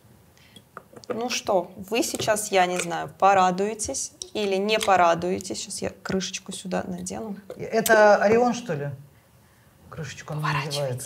Ну что, вы сейчас, я не знаю, порадуетесь или не порадуетесь. Сейчас я крышечку сюда надену. Это Орион, что ли? Крышечку он надевает.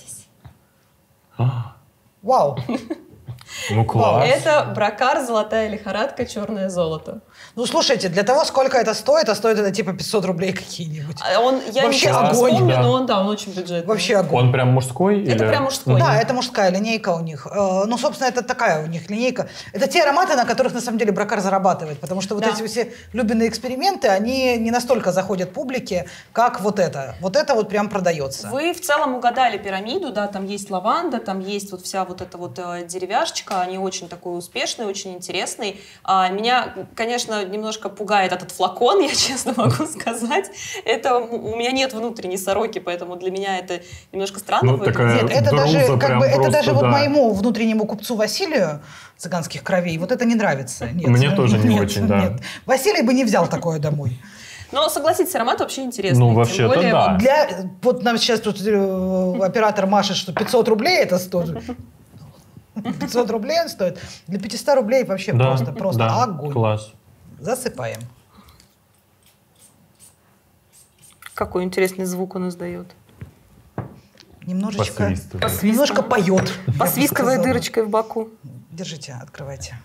Вау! Ну, класс. Это Бракар, золотая лихорадка, черное золото. Ну, слушайте, для того, сколько это стоит, а стоит это типа пятьсот рублей какие-нибудь. Он, я Вообще не огонь. вспомню, да. но он, да, он очень бюджетный. Вообще огонь. Он прям мужской? Это или... прям мужской. Да, это мужская линейка у них. Ну, собственно, это такая у них линейка. Это те ароматы, на которых, на самом деле, Бракар зарабатывает. Потому что вот да. эти все любимые эксперименты, они не настолько заходят публике, как вот это. Вот это вот прям продается. Вы в целом угадали пирамиду, да, там есть лаванда, там есть вот вся вот эта вот э, деревяшка, продажечка, они очень такой успешный, очень интересный. А, меня, конечно, немножко пугает этот флакон, я честно могу сказать. Это, у меня нет внутренней сороки, поэтому для меня это немножко странно. Ну, такая Нет, это друза даже, как прям бы, это просто, даже вот да. моему внутреннему купцу Василию цыганских кровей вот это не нравится. Нет, Мне тоже не нет, очень, да. нет. Василий бы не взял такое домой. Но, согласитесь, аромат вообще интересный. Ну, Тем вообще-то более, да. вот Для, вот нам сейчас тут э, оператор машет, что пятьсот рублей это стоит. пятьсот рублей он стоит. Для пятисот рублей вообще Да, просто, просто да, огонь. класс. Засыпаем. Какой интересный звук он издает. Немножечко, Посвистывает. немножко поет. я бы Посвистывая сказала. дырочкой в боку. Держите, открывайте.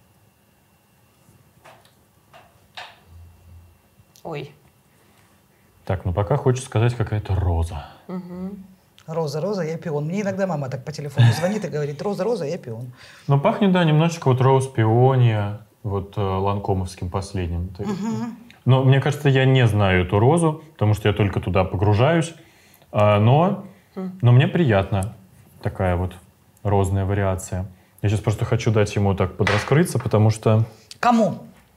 Ой. Так, ну пока хочется сказать какая-то роза. Роза, Роза, я пион. Мне иногда мама так по телефону звонит и говорит: Роза, Роза, я пион. Ну, пахнет, да, немножечко вот роуз пиония, вот э, ланкомовским последним. Ты- Но мне кажется, я не знаю эту розу, потому что я только туда погружаюсь. А, но, но мне приятно такая вот розная вариация. Я сейчас просто хочу дать ему так подраскрыться, потому что... Кому?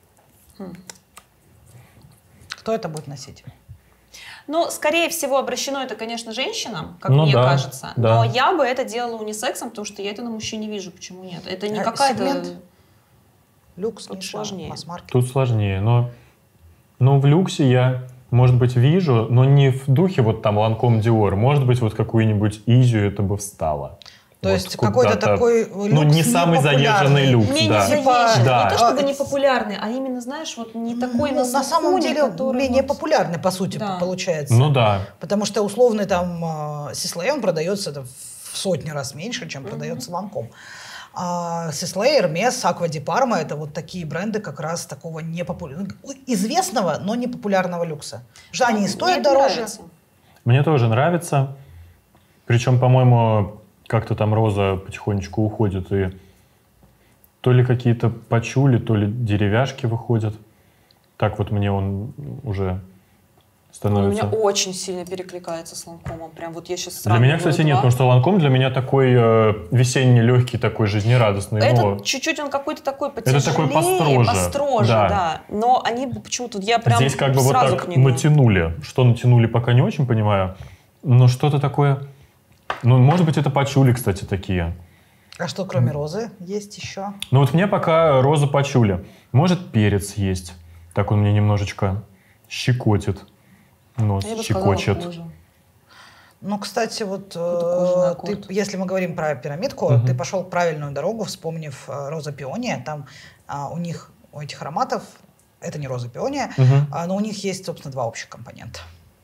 Кто это будет носить? Ну, скорее всего, обращено это, конечно, женщинам, как Ну мне да, кажется. да. Но я бы это делала унисексом, потому что я это на мужчине вижу. Почему нет? Это не А, какая-то... сегмент? Люкс, Тут ниша, сложнее. масс-маркет. Тут сложнее, но, но в люксе я, может быть, вижу, но не в духе вот там Ланком Диор. Может быть, вот какую-нибудь Изю это бы встало. То Вот есть какой-то куда-то- такой люкс Ну, не самый заезженный непопулярный. люкс, Не, да. не заезженный, Да. не то чтобы А, не популярный, а именно, знаешь, вот не такой Ну, на на самом слуху, деле который менее вот- популярный, по сути, Да. получается. Ну да. Потому что условный там э, Сислей, он продается это в сотни раз меньше, чем продается Ланком. А Сислей, Эрмес, Аква ди Парма — это вот такие бренды как раз такого непопулярного, известного, но не популярного люкса. Потому что они и Мне стоят это дороже. нравится. Мне тоже нравится. Причем, по-моему, как-то там роза потихонечку уходит. И то ли какие-то пачули, то ли деревяшки выходят. Так вот мне он уже Он у становится. меня очень сильно перекликается с Ланкомом. Прям вот я сейчас Для меня, кстати, нет, потому что Ланком для меня такой э, весенний, легкий, такой жизнерадостный. но Этот чуть-чуть он какой-то такой потяжелее, такой построже. построже, Да. да. Но они почему-то, я прям здесь как бы вот сразу так к нему. натянули. Что натянули, пока не очень понимаю. Но что-то такое... Ну, может быть, это пачули, кстати, такие. А что, кроме розы, есть еще? Ну вот мне пока роза пачули. Может, перец есть. Так он мне немножечко щекотит. Нос Я бы сказала, щекочет. кожа. Ну, кстати, вот Какой-то кожаный э, аккорд. ты, если мы говорим про пирамидку, Мгм. ты пошел правильную дорогу, вспомнив э, роза пиония. Там а, у них, у этих ароматов, это не роза пиония, Мгм. а, но у них есть, собственно, два общих компонента.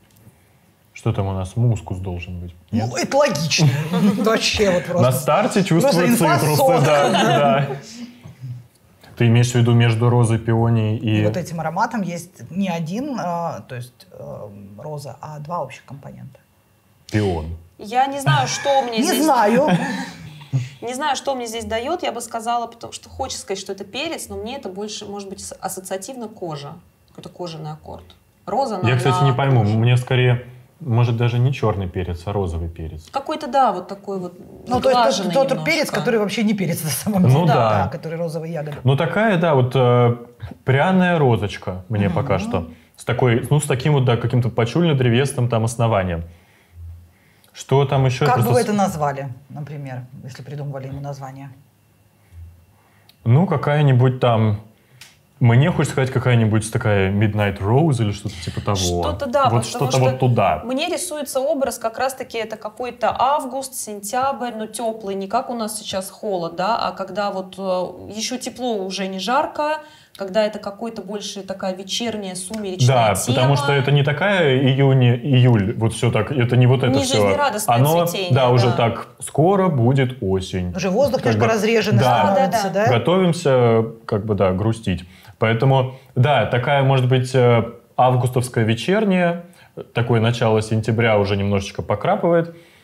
Что там у нас? Мускус должен быть. Нет? Ну, это логично. Вообще вот На просто. старте чувствуют инфа цитрусы, сорок. да, да. Ты имеешь в виду между розой пионией И и... вот этим ароматом есть не один, э, то есть э, роза, а два общих компонента. пион? Я не знаю, что мне Не здесь... знаю. Не знаю, что мне здесь дает. Я бы сказала, потому что хочется сказать, что это перец, но мне это больше, может быть, с- ассоциативно кожа. Какой-то кожаный аккорд. Роза на Я, кстати, на не пойму. коже. Мне скорее, может, даже не черный перец, а розовый перец. Какой-то, да, вот такой вот Ну, то есть сглаженный тот немножко. перец, который вообще не перец на самом Ну деле. да. Который розовые ягоды. Ну, такая, да, вот э, пряная розочка мне пока что. С такой, ну, с таким вот, да, каким-то пачульно-древесным там основанием. Что там еще? Как Я бы вы просто это с- назвали, например, если придумывали ему название? Ну, какая-нибудь там... Мне хочется сказать, какая-нибудь такая Midnight Rose или что-то типа того. Что-то, да, Вот потому что-то что вот туда. Мне рисуется образ, как раз-таки это какой-то август, сентябрь, но теплый, не как у нас сейчас холод, да, а когда вот э, еще тепло, уже не жарко, когда это какой-то больше такая вечерняя, сумеречная Да, тема. потому что это не такая июнь, июль, вот все так, это не вот это Не все. жизнерадостное Оно, цветение, да, уже да. так, скоро будет осень. Уже воздух Как немножко бы, разреженный да. становится, Да, да? Готовимся, как бы, да, грустить. Поэтому, да, такая, может быть, э, августовская вечерняя, такое начало сентября уже немножечко покрапывает,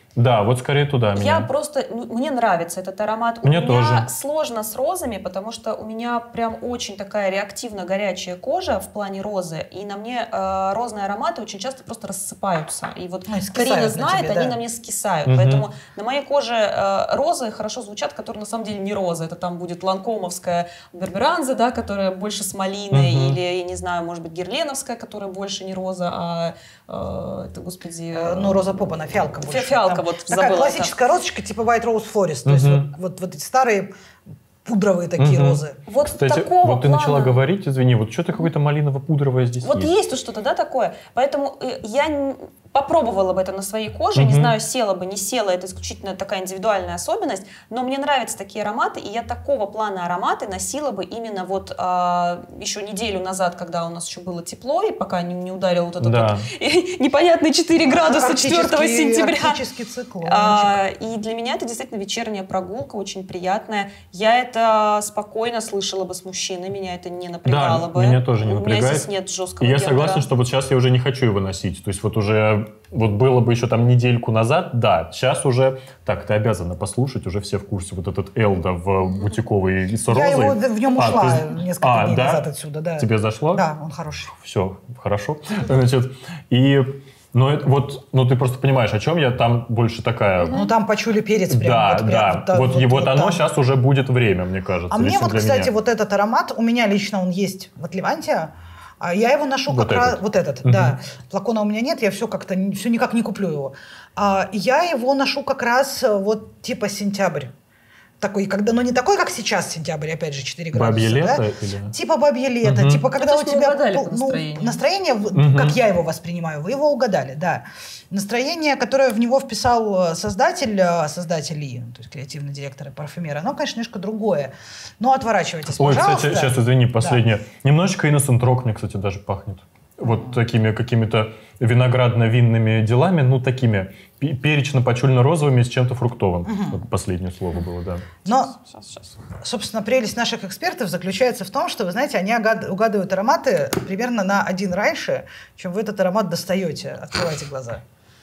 Да, вот скорее туда Я меня. просто, ну, мне нравится этот аромат. Мне у меня тоже. сложно с розами, потому что у меня прям очень такая реактивно горячая кожа в плане розы, и на мне э, розные ароматы очень часто просто рассыпаются. И вот Ой, скисают Карина на знает, тебе, они да. на мне скисают. Мгм. Поэтому на моей коже э, розы хорошо звучат, которые на самом деле не розы. Это там будет ланкомовская берберанза, да, которая больше с малиной, Мгм. или, я не знаю, может быть, герленовская, которая больше не роза, а э, это, господи... Э, Ну, роза попана, фиалка больше. Фиалка, Там вот такая забыла, классическая розочка, типа White Rose Forest. То есть Мгм. вот, вот, вот эти старые пудровые такие Мгм. розы. Вот Кстати, такого вот ты плана. начала говорить, извини, вот что-то какое-то малиново-пудровое здесь Вот есть. есть тут что-то, да, такое. Поэтому э, я н- попробовала бы это на своей коже. Не Мгм. знаю, села бы, не села. Это исключительно такая индивидуальная особенность. Но мне нравятся такие ароматы. И я такого плана ароматы носила бы именно вот а, еще неделю назад, когда у нас еще было тепло, и пока не, не ударил вот этот Да. вот непонятные четыре градуса четвёртого Арктический- сентября. Арктический циклончик. А, и для меня это действительно вечерняя прогулка, очень приятная. Я это спокойно слышала бы с мужчиной, меня это не напрягало Да, бы. меня тоже не У меня напрягает. здесь нет жесткого И я гендера. согласен, что вот сейчас я уже не хочу его носить. То есть вот уже, вот было бы еще там недельку назад, да, сейчас уже, так, ты обязана послушать, уже все в курсе, вот этот Элда в бутиковой с розой. Я его в нем А, ушла ты- несколько а, дней да? назад отсюда. Да. Тебе зашло? Да, он хороший. Все, хорошо. Значит, и, но это, вот, ну ты просто понимаешь, о чем я, там больше такая... Ну там почули перец прям. Да, вот, прям да, вот так вот, и вот оно там. сейчас уже будет время, мне кажется. А мне лично вот, для кстати, меня. вот этот аромат, у меня лично он есть в Отливанте, а я его ношу Вот как раз... этот. Вот этот, Мгм. да. Флакона у меня нет, я все как-то, не- все никак не куплю его. А, я его ношу как раз э, вот типа сентябрь. Такой, когда, ну не такой, как сейчас сентябрь, опять же, четыре градуса. Бабье лето да? или- Типа бабье лето, Мгм. типа когда то у есть мы тебя угадали по ну, настроению. настроение, в- Мгм. как я его воспринимаю, вы его угадали, да. Настроение, которое в него вписал э, создатель, э, создатели, то есть креативный директор и парфюмер, оно, конечно, немножко другое. Но отворачивайтесь, Ой, пожалуйста. кстати, сейчас, извини, последнее. Немножечко Innocent Rock мне, кстати, даже пахнет. Вот такими какими-то виноградно-винными делами, ну, такими пе- перечно-пачульно-розовыми с чем-то фруктовым. Вот последнее слово было, да. Но, Сейчас, сейчас. собственно, прелесть наших экспертов заключается в том, что, вы знаете, они огад- угадывают ароматы примерно на один раньше, чем вы этот аромат достаете. Открывайте глаза.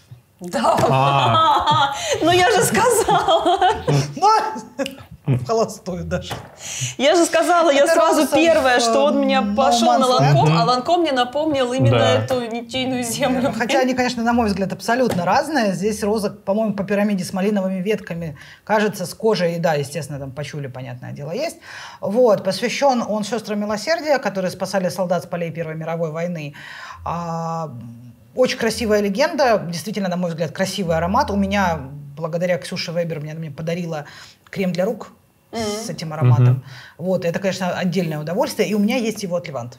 Да. А. Ну я же сказала. Но в холостую даже. Я же сказала, я Это сразу Ромсон первое, в, что он меня No пошел Man's на Land. Ланком, Мгм. а Ланком мне напомнил именно Да. эту ничейную землю. Хотя они, конечно, на мой взгляд, абсолютно разные. Здесь роза, по-моему, по пирамиде с малиновыми ветками, кажется, с кожей, и да, естественно, там пачули, понятное дело, есть. Вот, посвящен он сестрам милосердия, которые спасали солдат с полей Первой мировой войны. А, очень красивая легенда, действительно, на мой взгляд, красивый аромат. У меня, благодаря Ксюше Вебер, мне, мне подарила крем для рук с этим ароматом. Мгм. Вот, это, конечно, отдельное удовольствие. И у меня есть его от Левант.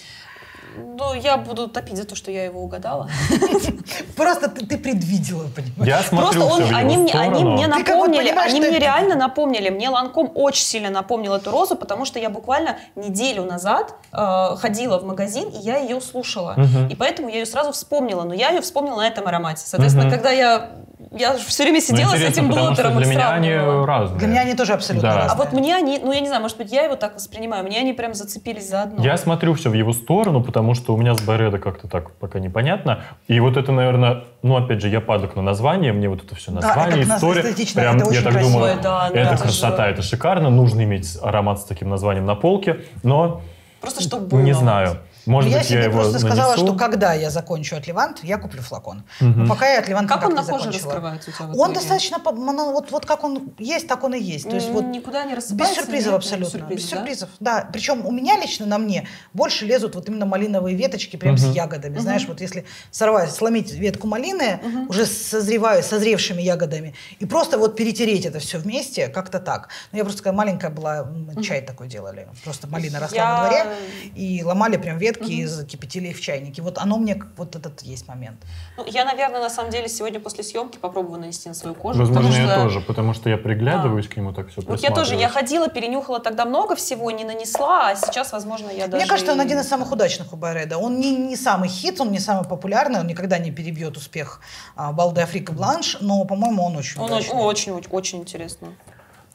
Ну, я буду топить за то, что я его угадала. Просто ты, ты предвидела, понимаешь? Я смотрю Просто он, всё в его они, мне, сторону. они мне Ты как вот напомнили, понимаешь, они что мне это- реально напомнили. Мне Ланком очень сильно напомнил эту розу, потому что я буквально неделю назад э, ходила в магазин, и я ее слушала. Мгм. И поэтому я ее сразу вспомнила. Но я ее вспомнила на этом аромате. Соответственно, Мгм. когда я... Я все время Ну, сидела с интересно, этим потому что блотером и для меня они сравнивала. разные. Для меня они тоже абсолютно Да. разные. А вот мне они, ну я не знаю, может быть, я его так воспринимаю, мне они прям зацепились за одно. Я смотрю все в его сторону, потому что у меня с Байредо как-то так пока непонятно. И вот это, наверное, ну, опять же, я падок на название, мне вот это все Да, название, это история. эстетично, Прям, это я очень так красиво. думаю, Ой, да, ну, это это красота, же- это шикарно, нужно иметь аромат с таким названием на полке, но Просто чтобы было. не знаю. Может я быть, я себе его просто сказала, нанесу. что когда я закончу от Левант, я куплю флакон. Мгм. Но пока я от Левант Как он никак на не коже закончила. раскрывается у тебя в Он итоге? достаточно, по- ну, вот, вот как он есть, так он и есть. То есть вот Никуда не без рассыпается? сюрпризов нет? абсолютно. Сюрприз, без да? сюрпризов, да. Причем у меня лично на мне больше лезут вот именно малиновые веточки прям с Мгм. ягодами. Знаешь, вот если сорвать, сломить ветку малины, уже созреваю, созревшими ягодами, и просто вот перетереть это все вместе, как-то так. Ну, я просто когда маленькая была, мы чай такой делали. Просто малина росла Я- во дворе, и ломали прям ветки и закипятили их в чайнике. Вот оно мне, как- вот этот есть момент. Ну, я, наверное, на самом деле сегодня после съемки попробую нанести на свою кожу. Возможно, потому я что- тоже, потому что я приглядываюсь к нему так все Вот я тоже, я ходила, перенюхала тогда много всего, не нанесла, а сейчас, возможно, я даже... Мне кажется, он и- один из самых удачных у Байреда. Он не, не самый хит, он не самый популярный, он никогда не перебьет успех а, Балде Африка Бланш, но, по-моему, он очень Он удачный. очень, очень, очень интересно.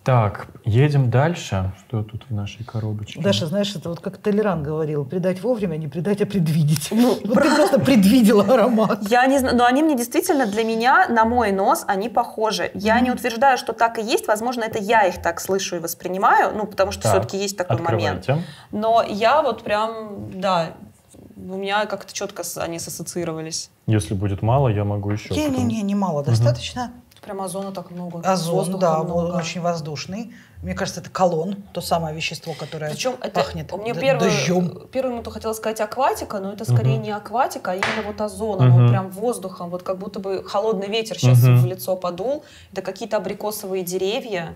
Так, едем дальше. Что тут в нашей коробочке? Даша, знаешь, это вот как Толеран говорил, предать вовремя, не предать, а предвидеть. Ну, вот ты просто предвидела аромат. Я не знаю, но они мне действительно, для меня, на мой нос, они похожи. Я mm. не утверждаю, что так и есть. Возможно, это я их так слышу и воспринимаю, ну, потому что так, все-таки есть такой открывайте. момент. Но я вот прям, да, у меня как-то четко они ассоциировались. Если будет мало, я могу еще. Не-не-не, не мало, достаточно. Прям озона так много. Озон, да, много. Он очень воздушный. Мне кажется, это колон, то самое вещество, которое Причем это, пахнет мне д- первый, дождем. Первую минуту хотела сказать акватика, но это скорее uh-huh. не акватика, а именно вот озон. Uh-huh. Он прям воздухом, вот как будто бы холодный ветер сейчас uh-huh. в лицо подул. Это какие-то абрикосовые деревья.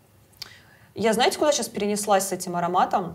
Я, знаете, куда сейчас перенеслась с этим ароматом?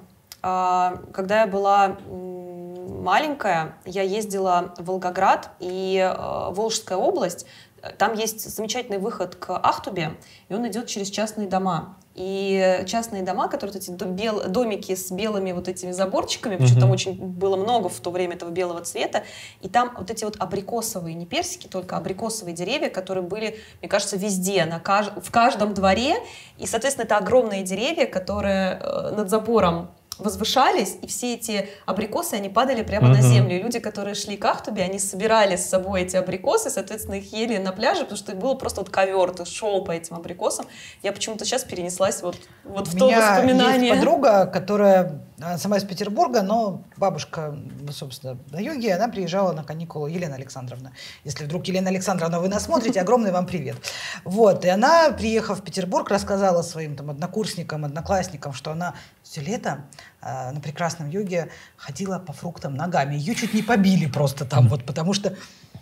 Когда я была маленькая, я ездила в Волгоград и Волжская область. Там есть замечательный выход к Ахтубе, и он идет через частные дома. И частные дома, которые вот эти бел, домики с белыми вот этими заборчиками, потому что там очень было много в то время этого белого цвета, и там вот эти вот абрикосовые, не персики, только абрикосовые деревья, которые были, мне кажется, везде, на каж... в каждом дворе, и, соответственно, это огромные деревья, которые над забором возвышались, и все эти абрикосы, они падали прямо uh-huh. на землю. И люди, которые шли к Ахтубе, они собирали с собой эти абрикосы, соответственно, их ели на пляже, потому что было просто вот ковер, ты шел по этим абрикосам. Я почему-то сейчас перенеслась вот, вот в то воспоминание. У меня есть подруга, которая сама из Петербурга, но бабушка, собственно, на юге, она приезжала на каникулы, Елена Александровна. Если вдруг, Елена Александровна, вы нас смотрите, огромный вам привет. Вот, и она, приехав в Петербург, рассказала своим там однокурсникам, одноклассникам, что она все лето э, на прекрасном юге ходила по фруктам ногами. Ее чуть не побили просто там, вот, потому что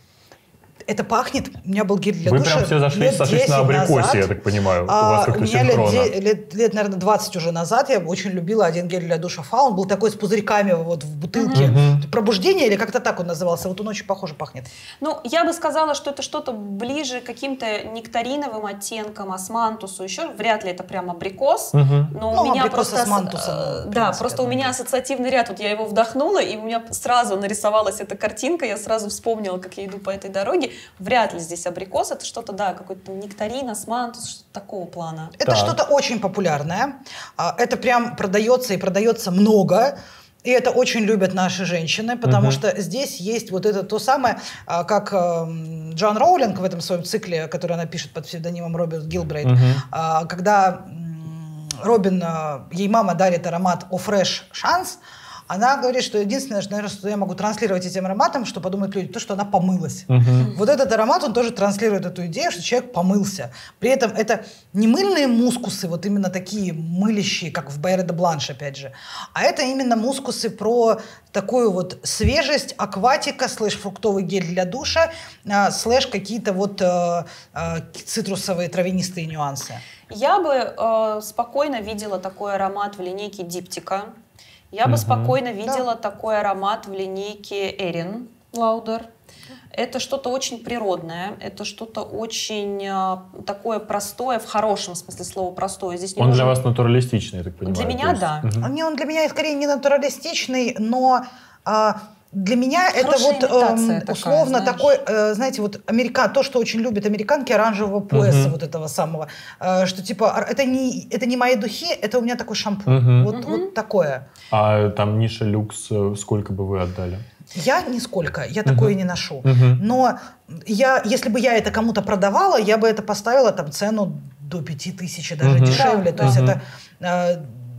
это пахнет. У меня был гель для Вы душа. Вы прям все зашлись, сошлись на абрикосе, назад. Я так понимаю. А, у вас как-то синхронно. Лет, лет, лет, наверное, двадцать уже назад я очень любила один гель для душа Фа. Он был такой с пузырьками вот в бутылке. Uh-huh. Пробуждение или как-то так он назывался. Вот он очень похоже пахнет. Ну, я бы сказала, что это что-то ближе к каким-то нектариновым оттенкам, османтусу. Еще вряд ли это прям абрикос. Uh-huh. Но ну, у меня просто... Османтусом, да, принципе, просто у меня ассоциативный ряд. Вот я его вдохнула, и у меня сразу нарисовалась эта картинка. Я сразу вспомнила, как я иду по этой дороге. Вряд ли здесь абрикос, это что-то, да, какой-то нектарин, османтус, что-то такого плана. Это так. Что-то очень популярное. Это прям продается и продается много. И это очень любят наши женщины, потому uh-huh. что здесь есть вот это то самое, как Джоан Роулинг в этом своем цикле, который она пишет под псевдонимом Роберт Гилбрейт, uh-huh. когда Робин, ей мама дарит аромат «О Фреш Шанс», она говорит, что единственное, наверное, что я могу транслировать этим ароматом, что подумают люди, то, что она помылась. Uh-huh. Вот этот аромат, он тоже транслирует эту идею, что человек помылся. При этом это не мыльные мускусы, вот именно такие мылящие, как в Байре де Бланш, опять же, а это именно мускусы про такую вот свежесть, акватика, слэш фруктовый гель для душа, э, слэш какие-то вот э, э, цитрусовые травянистые нюансы. Я бы э, спокойно видела такой аромат в линейке Диптика. Я бы mm-hmm. спокойно видела да. такой аромат в линейке Эрин Лаудер. Это что-то очень природное, это что-то очень э, такое простое, в хорошем смысле слова простое. Здесь не он нужен... для вас натуралистичный, я так понимаю? Для меня, есть... да. Mm-hmm. Не, он для меня скорее не натуралистичный, но... Э, Для меня хорошая это вот э, такая, условно знаешь. такой, э, знаете, вот америка, то, что очень любят американки, оранжевого пояса uh-huh. вот этого самого, э, что типа это не, это не мои духи, это у меня такой шампунь, uh-huh. вот, uh-huh. вот такое. А там ниша люкс, сколько бы вы отдали? Я нисколько, я uh-huh. такое не ношу. Uh-huh. Но я, если бы я это кому-то продавала, я бы это поставила там цену до пяти тысяч, даже uh-huh. дешевле. Да. То uh-huh. есть это, э,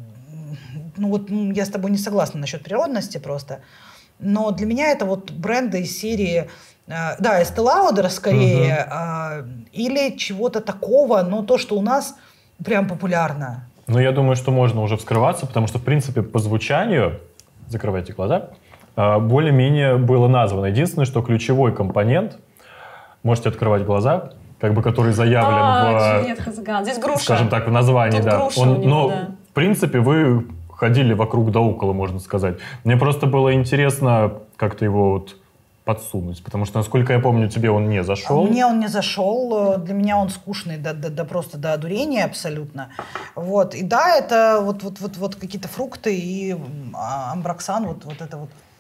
ну вот я с тобой не согласна насчет природности просто. Но для меня это вот бренды из серии, э, да, Estée Lauder скорее, uh-huh. э, или чего-то такого, но то, что у нас прям популярно. Ну, я думаю, что можно уже вскрываться, потому что, в принципе, по звучанию, закрывайте глаза, э, более-менее было названо. Единственное, что ключевой компонент, можете открывать глаза, как бы, который заявлен а, в, здесь груша. скажем так, в названии. Тут да. груша Он, у него, но, да. в принципе, вы... ходили вокруг да около, можно сказать. Мне просто было интересно как-то его вот подсунуть, потому что, насколько я помню, тебе он не зашел. А мне он не зашел, для меня он скучный, да, да, да просто до одурения абсолютно. Вот. И да, это вот, вот, вот, вот какие-то фрукты и амброксан, вот, вот это вот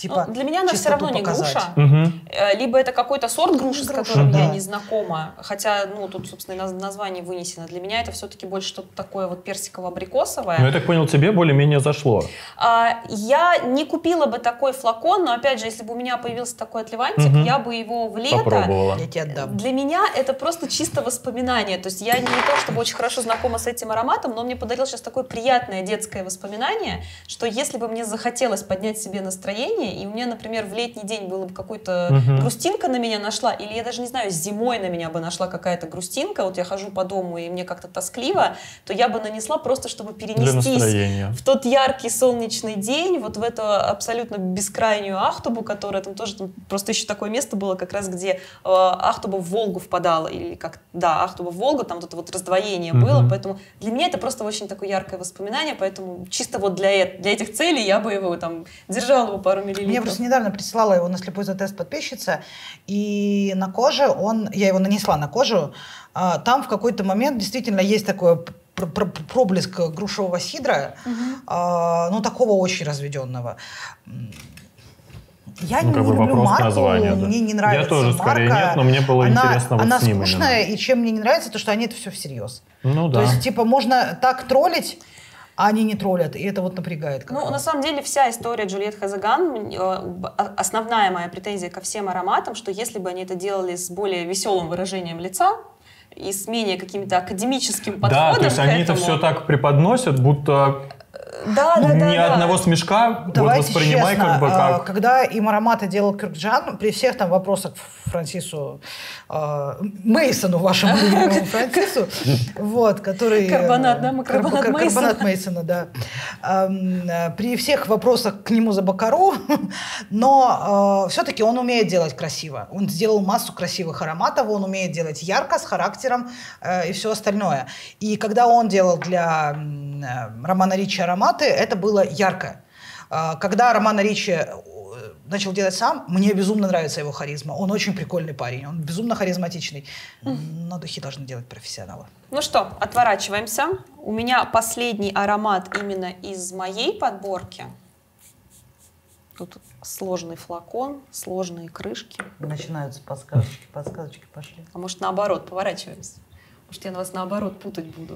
Типа, ну, для меня она все равно не показать. груша. Угу. Либо это какой-то сорт груши, с Груша, которым да. я не знакома. Хотя, ну, тут, собственно, название вынесено. Для меня это все-таки больше что-то такое вот персиково-абрикосовое. Ну, я так понял, тебе более-менее зашло. А, я не купила бы такой флакон, но, опять же, если бы у меня появился такой отливантик, Угу. я бы его в лето... Попробовала. Я тебе отдам. Для меня это просто чисто воспоминание. То есть я не то чтобы очень хорошо знакома с этим ароматом, но мне подарил сейчас такое приятное детское воспоминание, что если бы мне захотелось поднять себе настроение, и у меня, например, в летний день было бы какой-то Мгм. грустинка на меня нашла, или я даже не знаю, зимой на меня бы нашла какая-то грустинка, вот я хожу по дому и мне как-то тоскливо, то я бы нанесла просто, чтобы Для перенестись настроения. в тот яркий солнечный день, вот в эту абсолютно бескрайнюю Ахтубу, которая там тоже, там просто еще такое место было, как раз где э, Ахтуба в Волгу впадала, или как, да, Ахтуба в Волгу, там вот это вот раздвоение Мгм. было, поэтому для меня это просто очень такое яркое воспоминание, поэтому чисто вот для, э- для этих целей я бы его там держала его пару миллилитров. Мне просто недавно присылала его на слепой затест подписчица, и на коже он, я его нанесла на кожу, а, там в какой-то момент действительно есть такой пр- пр- проблеск грушевого сидра, а, ну такого очень разведенного. Я Ну, не как бы люблю вопрос к марку, названию, да. мне не нравится Я тоже скорее марка. нет, но мне было она, интересно вот она с ним скучная, именно. и чем мне не нравится, то что они это все всерьез. Ну То да. есть, типа, можно так троллить, а они не троллят, и это вот напрягает. Ну, как-то. на самом деле, вся история Джульетт Хазаган, э, основная моя претензия ко всем ароматам, что если бы они это делали с более веселым выражением лица и с менее какими-то академическим подходом Да, то есть к они это этому- все так преподносят, будто Да, да, да, ни да. одного смешка, вот Давайте воспринимай честно, как бы а, как... когда им ароматы делал Киркджан, при всех там вопросах Франсису а, Мейсону, вашему любимому Франсису, вот, который... Карбонат, да, э, мы карбо- карбонат кар- Мейсона. Карбонат Мейсона, да. Ам, э, При всех вопросах к нему за Бакару, но все-таки он умеет делать красиво. Он сделал массу красивых ароматов, он умеет делать ярко, с характером э, и все остальное. И когда он делал для м, э, Романа Ричи ароматы, это было ярко. А, Когда Романо Ричи э, начал делать сам, мне безумно нравится его харизма. Он очень прикольный парень, он безумно харизматичный. Но духи должны делать профессионалы. Ну что, отворачиваемся. У меня последний аромат именно из моей подборки. Тут сложный флакон, сложные крышки. Начинаются подсказочки, подсказочки пошли. А может, наоборот, поворачиваемся. Может, я вас наоборот путать буду.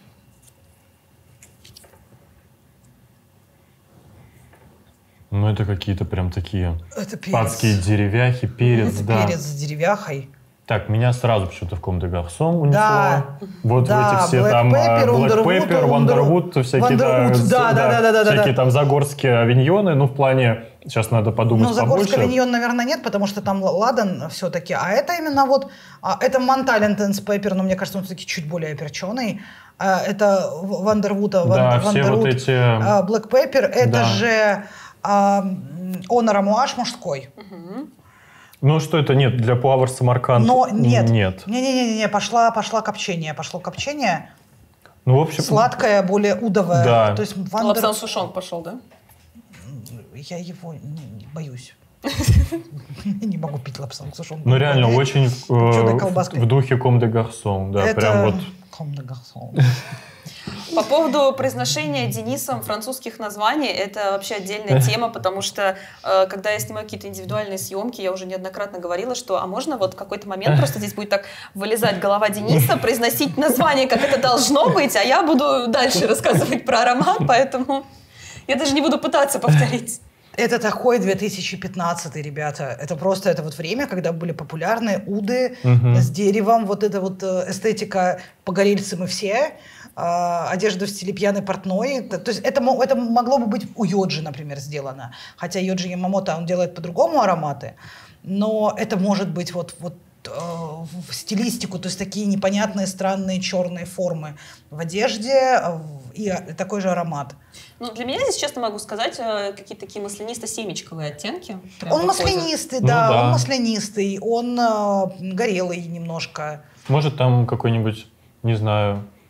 Ну это какие-то прям такие Это перец. адские деревяхи, перец, Это да. перец с деревяхой. Так, меня сразу почему-то в Ком де Гарсон унесло. Да. Вот Да, в эти все Black там Pepper, э, Black Underwood, Pepper, Underwood, Wonderwood, всякие, Wonderwood, с- да, да, да, да, да, всякие да. там загорские авиньоны, ну в плане, сейчас надо подумать Ну, Загорский побольше. авиньон, наверное, нет, потому что там ладан все-таки. А это именно вот, а, это Монталь Intense Pepper, но мне кажется, он все-таки чуть более перченый. А, это Вандервуда, Да, все вот эти... Black Pepper, это Да. же а, м, Honor Amouage мужской. Ну что это, нет, для Пуавр Самарканд Но нет. нет. Не-не-не, пошла, пошла копчение, пошло копчение. Ну, в общем... Сладкое, более удовое. Да. То есть Вандер... Лапсан Сушон пошел, да? Я его не, не боюсь. Не могу пить лапсан сушон. Ну реально, очень Чудо э, колбаской. в духе Ком де Гарсон, да, Это прям вот... Comme des garçons. По поводу произношения Денисом французских названий, это вообще отдельная тема, потому что э, когда я снимаю какие-то индивидуальные съемки, я уже неоднократно говорила, что а можно вот в какой-то момент просто здесь будет так вылезать голова Дениса, произносить название, как это должно быть, а я буду дальше рассказывать про аромат, поэтому я даже не буду пытаться повторить. Это такой две тысячи пятнадцатый, ребята. Это просто это вот время, когда были популярны уды Мгм. с деревом, вот эта вот э, эстетика «погорельцы мы все», э, одежда в стиле пьяной портной. Это- то есть это, мо- это могло бы быть у Йоджи, например, сделано. Хотя Йоджи Ямамото, он делает по-другому ароматы, но это может быть вот, вот э, в стилистику, то есть такие непонятные, странные черные формы в одежде э, в- и а- такой же аромат. Ну, для меня здесь, честно могу сказать, э, какие-то такие маслянисто-семечковые оттенки. прям Он выходят. маслянистый, Ну да, да. он маслянистый, он э, горелый немножко. Может там какой-нибудь, не знаю,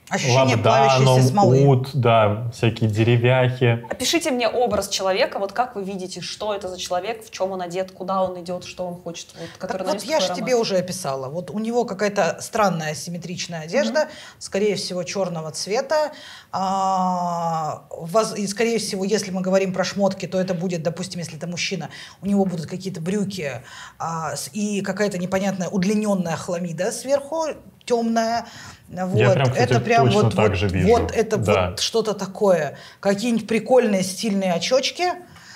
Ощущение плавящейся смолы. ут, да, всякие деревяхи. Опишите мне образ человека, вот как вы видите, что это за человек, в чем он одет, куда он идет, что он хочет. Вот, который вот я же тебе уже описала. Вот у него какая-то странная асимметричная одежда, mm-hmm. скорее всего, черного цвета. А, воз, и, скорее всего, если мы говорим про шмотки, то это будет, допустим, если это мужчина, у него будут какие-то брюки а, с, и какая-то непонятная удлиненная хламида сверху, темная. Вот. Я прям, кстати, это прям точно вот, так вот, же вижу. Вот это да. вот что-то такое. Какие-нибудь прикольные стильные очечки.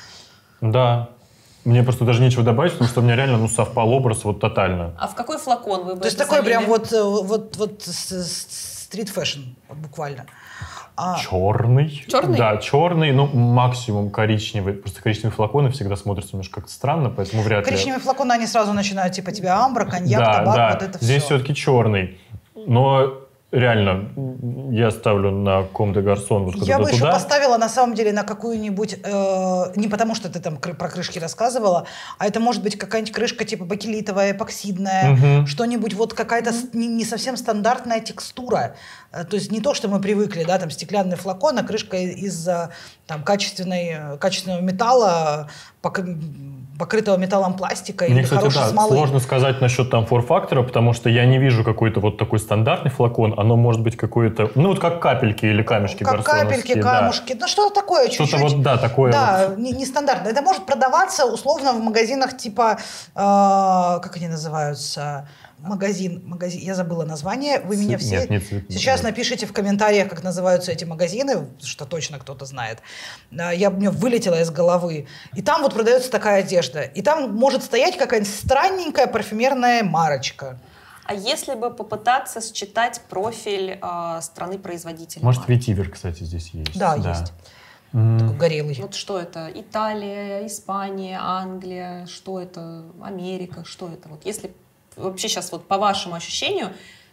Да. Мне просто даже нечего добавить, потому что у меня реально ну, совпал образ вот тотально. А в какой флакон вы бы То есть такой прям вот, вот, вот стрит-фэшн буквально. А... Черный. Черный? Да, черный, ну максимум коричневый. Просто коричневые флаконы всегда смотрятся немножко как-то странно, поэтому вряд ли. Коричневые флаконы, они сразу начинают типа тебя амбра, коньяк, да, табак, да. вот это Здесь все. все-таки черный. Но реально, я ставлю на Comme des Garçons. Вот я бы туда. еще поставила, на самом деле, на какую-нибудь, э, не потому что ты там кры- про крышки рассказывала, а это может быть какая-нибудь крышка типа бакелитовая, эпоксидная, угу. что-нибудь вот какая-то mm-hmm. не, не совсем стандартная текстура. Э, то есть не то, что мы привыкли, да, там стеклянный флакон, а крышка из там, качественной, качественного металла, пок- покрытого металлом пластика. Мне, или кстати, хорошей да, смолы. сложно сказать насчет там фор-фактора, потому что я не вижу какой-то вот такой стандартный флакон, оно может быть какое-то, ну вот как капельки или камешки как капельки, камушки, да. ну что-то такое Что-то чуть-чуть. вот, да, такое Да, вот. нестандартно. Не это может продаваться условно в магазинах типа, э, как они называются, магазин, магазин, я забыла название, вы меня все нет, нет, нет, сейчас нет. напишите в комментариях, как называются эти магазины, что точно кто-то знает. Я, мне вылетело из головы. И там вот продается такая одежда. И там может стоять какая-нибудь странненькая парфюмерная марочка. А если бы попытаться считать профиль э, страны-производителя? Может, ветивер, кстати, здесь есть. Да, да. есть. Mm. Такой горелый. Вот что это? Италия, Испания, Англия, что это? Америка, что это? Вот если вообще сейчас вот по вашему ощущению,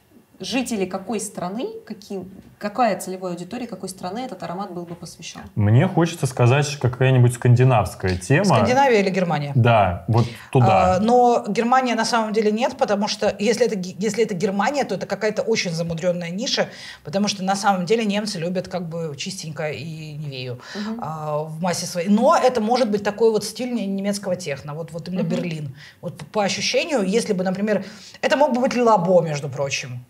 жители какой страны, какие, какая целевая аудитория какой страны этот аромат был бы посвящен? Мне хочется сказать какая-нибудь скандинавская тема. Скандинавия или Германия? Да, вот туда. А, но Германия на самом деле нет, потому что если это, если это Германия, то это какая-то очень замудренная ниша, потому что на самом деле немцы любят как бы чистенько и невею угу. а, в массе своей. Но это может быть такой вот стиль немецкого техно, вот, вот именно угу. Берлин. Вот по ощущению, если бы, например, это мог бы быть Лилабо, между прочим.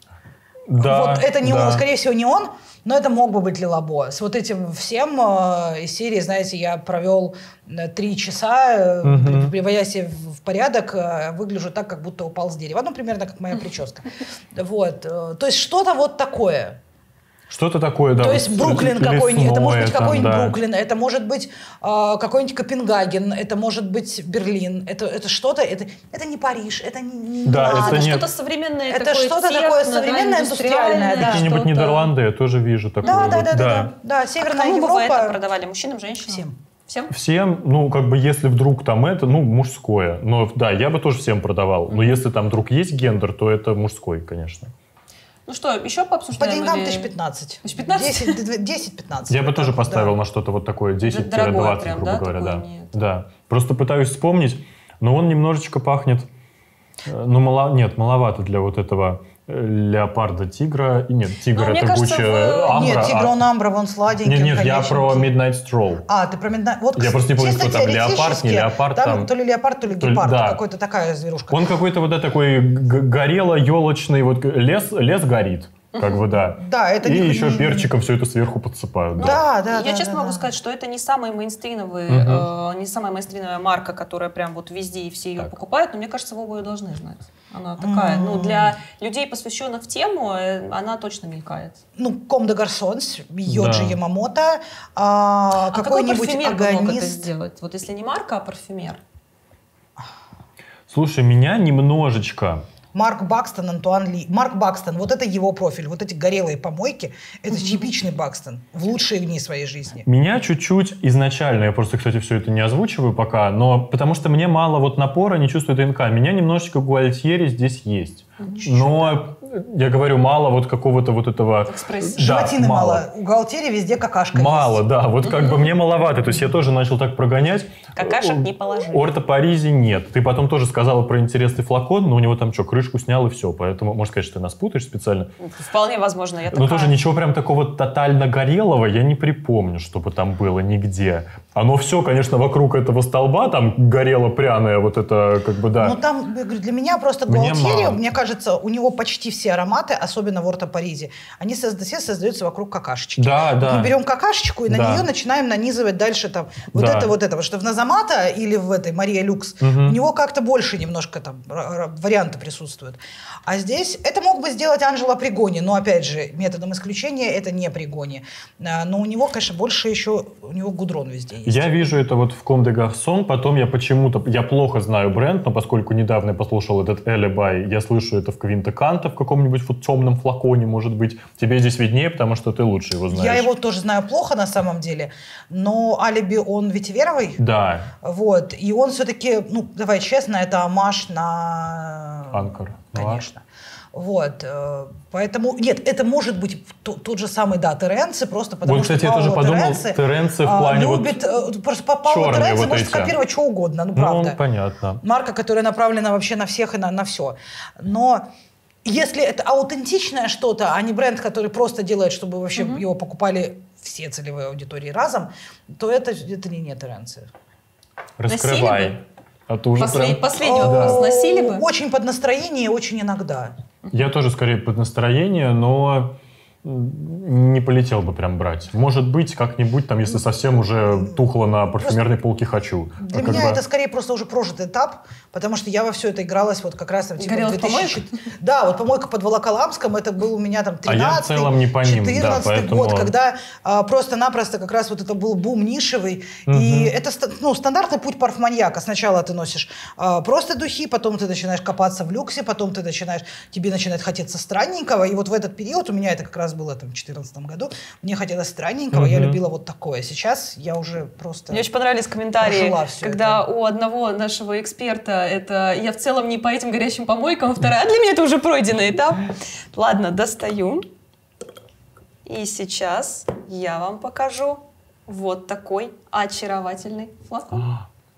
Да, вот это, не да. он, скорее всего, не он, но это мог бы быть Лилабо. С вот этим всем э, из серии, знаете, я провел три часа, угу. приводя себя в порядок, э, выгляжу так, как будто упал с дерева. Ну, примерно как моя прическа. Вот. Э, то есть что-то вот такое. Что-то такое, да. То есть Бруклин какой-нибудь, это может быть какой-нибудь да. Бруклин, это может быть э, какой-нибудь Копенгаген, это может быть Берлин, это, это что-то, это, это не Париж, это не, не да, надо. это, это нет. что-то современное, это что-то такое современное, индустриальное, да. Какие-нибудь Нидерланды я тоже вижу такое. Да, вот. да, да, да. да, да, да. Северная а кому Европа. бы вы это продавали? Мужчинам, женщинам? Всем. Всем? Всем, ну, как бы, если вдруг там это, ну, мужское. Но, да, я бы тоже всем продавал. Но если там вдруг есть гендер, то это мужской, конечно. Ну что, еще пообсуждаем? По деньгам или... тысяч пятнадцать. Тысяч пятнадцать? десять-пятнадцать. Я бы тоже поставил да. на что-то вот такое десять-двадцать, грубо да, говоря. Да. Нет. да. Просто пытаюсь вспомнить, но он немножечко пахнет... Ну, мало... нет, маловато для вот этого леопарда, тигра. И нет, тигр ну, это кажется, гуча вы... амбра. Нет, тигр а... он амбра, он сладенький. Нет, нет, я про Midnight Stroll. А, ты про Midnight... Вот, я просто не помню, кто там, леопард, не леопард. Там, там... то ли леопард, то ли то гепард, да. какой-то такая зверушка. Он какой-то вот да, такой горело-елочный, вот лес, лес горит. Как бы, да. Да, это и не, еще не, перчиком не... все это сверху подсыпают. Ну, да, да, я да, честно да, могу да. сказать, что это не самая мейнстримовая, угу. э, не самая мейнстримовая марка, которая прям вот везде и все ее так. покупают, но мне кажется, вы оба ее должны знать. Она такая, mm. ну, для людей, посвященных в тему, она точно мелькает. Ну, Comme des Garçons, Йоджи да. Ямамото, а, а какой-нибудь какой парфюмер агонист. мог это сделать? Вот если не марка, а парфюмер. Слушай, меня немножечко... Марк Бакстон, Антуан Ли. Марк Бакстон, вот это его профиль, вот эти горелые помойки, это mm-hmm. типичный Бакстон в лучшие дни своей жизни. Меня чуть-чуть изначально, я просто, кстати, все это не озвучиваю пока, но потому что мне мало вот напора, не чувствую ДНК. Меня немножечко Гуальтьери здесь есть. Mm-hmm. Но, я говорю, мало вот какого-то вот этого... Экспресс. Животины да, мало. мало. У Гуальтьери везде какашка Мало, есть. да. Вот как mm-hmm. бы мне маловато. То есть я тоже начал так прогонять. Так Какашек не положили. Орто Паризи нет. Ты потом тоже сказала про интересный флакон, но у него там что, крышку снял и все. Поэтому, может, конечно, ты нас путаешь специально. Вполне возможно, я такая. Но тоже ничего прям такого тотально горелого я не припомню, чтобы там было нигде. Оно все, конечно, вокруг этого столба там горело пряное, вот это как бы, да. Ну там, я говорю, для меня просто Мне Гуалтьери, мало. мне кажется, у него почти все ароматы, особенно в Орто Паризи, они созда- все создаются вокруг какашечки. Да, Вот да. мы берем какашечку и на Да. нее начинаем нанизывать дальше там вот Да. это, вот это. Потому что в Назамата или в этой Мария Люкс Мгм. у него как-то больше немножко там р- р- варианты присутствуют. А здесь это мог бы сделать Анджело Пригони, но опять же, методом исключения это не Пригони. А, Но у него, конечно, больше еще, у него гудрон везде есть. Я вижу это вот в Comme des Garçons, потом я почему-то, я плохо знаю бренд, но поскольку недавно я послушал этот Alibi, я слышу это в Квинте Канта в каком-нибудь вот темном флаконе, может быть. Тебе здесь виднее, потому что ты лучше его знаешь. Я его тоже знаю плохо на самом деле, но Алиби, он ветиверовый. Да, Вот. И он все-таки, ну, давай честно, это омаж на... Анкор. Конечно. Вот. э, Поэтому, нет, это может быть т- тот же самый, да, Теренци, просто потому Вот, что кстати, я Паоло тоже подумал, Теренци, Теренци в а, плане вот любит, э, просто по Паоло черные Теренци вот может эти. копировать что угодно, ну, Ну, правда. понятно. Марка, которая направлена вообще на всех и на, на все. Но если это аутентичное что-то, а не бренд, который просто делает, чтобы вообще Мгм. его покупали все целевые аудитории разом, то это, это не, не Теренци. Раскрывай. Носили бы? А то уже Послед- прям... Последний О, вопрос. Носили бы? Очень под настроение, очень иногда. Я тоже скорее под настроение, но м, не полетел бы прям брать. Может быть, как-нибудь там, если совсем уже тухло на парфюмерной полке хочу. Для А как меня бы- это скорее просто уже прожитый этап, потому что я во все это игралась вот как раз там типа Горела в две тысячи Да, вот помойка под Волоколамском, это был у меня там А я в тринадцатый, целом не по ним, да, четырнадцатый поэтому- год, когда а, просто-напросто как раз вот это был бум нишевый. Мгм. И это ста- ну, стандартный путь парфманьяка. Сначала ты носишь а, просто духи, потом ты начинаешь копаться в люксе, потом ты начинаешь, тебе начинает хотеться странненького. И вот в этот период, у меня это как раз было там в четырнадцатом году, мне хотелось странненького, я Мгм. любила вот такое. Сейчас я уже просто... Мне очень понравились комментарии, Прожила всё когда у одного нашего эксперта это «я в целом не по этим горячим помойкам», а вторая «а для меня это уже пройденный этап». Ладно, достаю. И сейчас я вам покажу вот такой очаровательный флакон.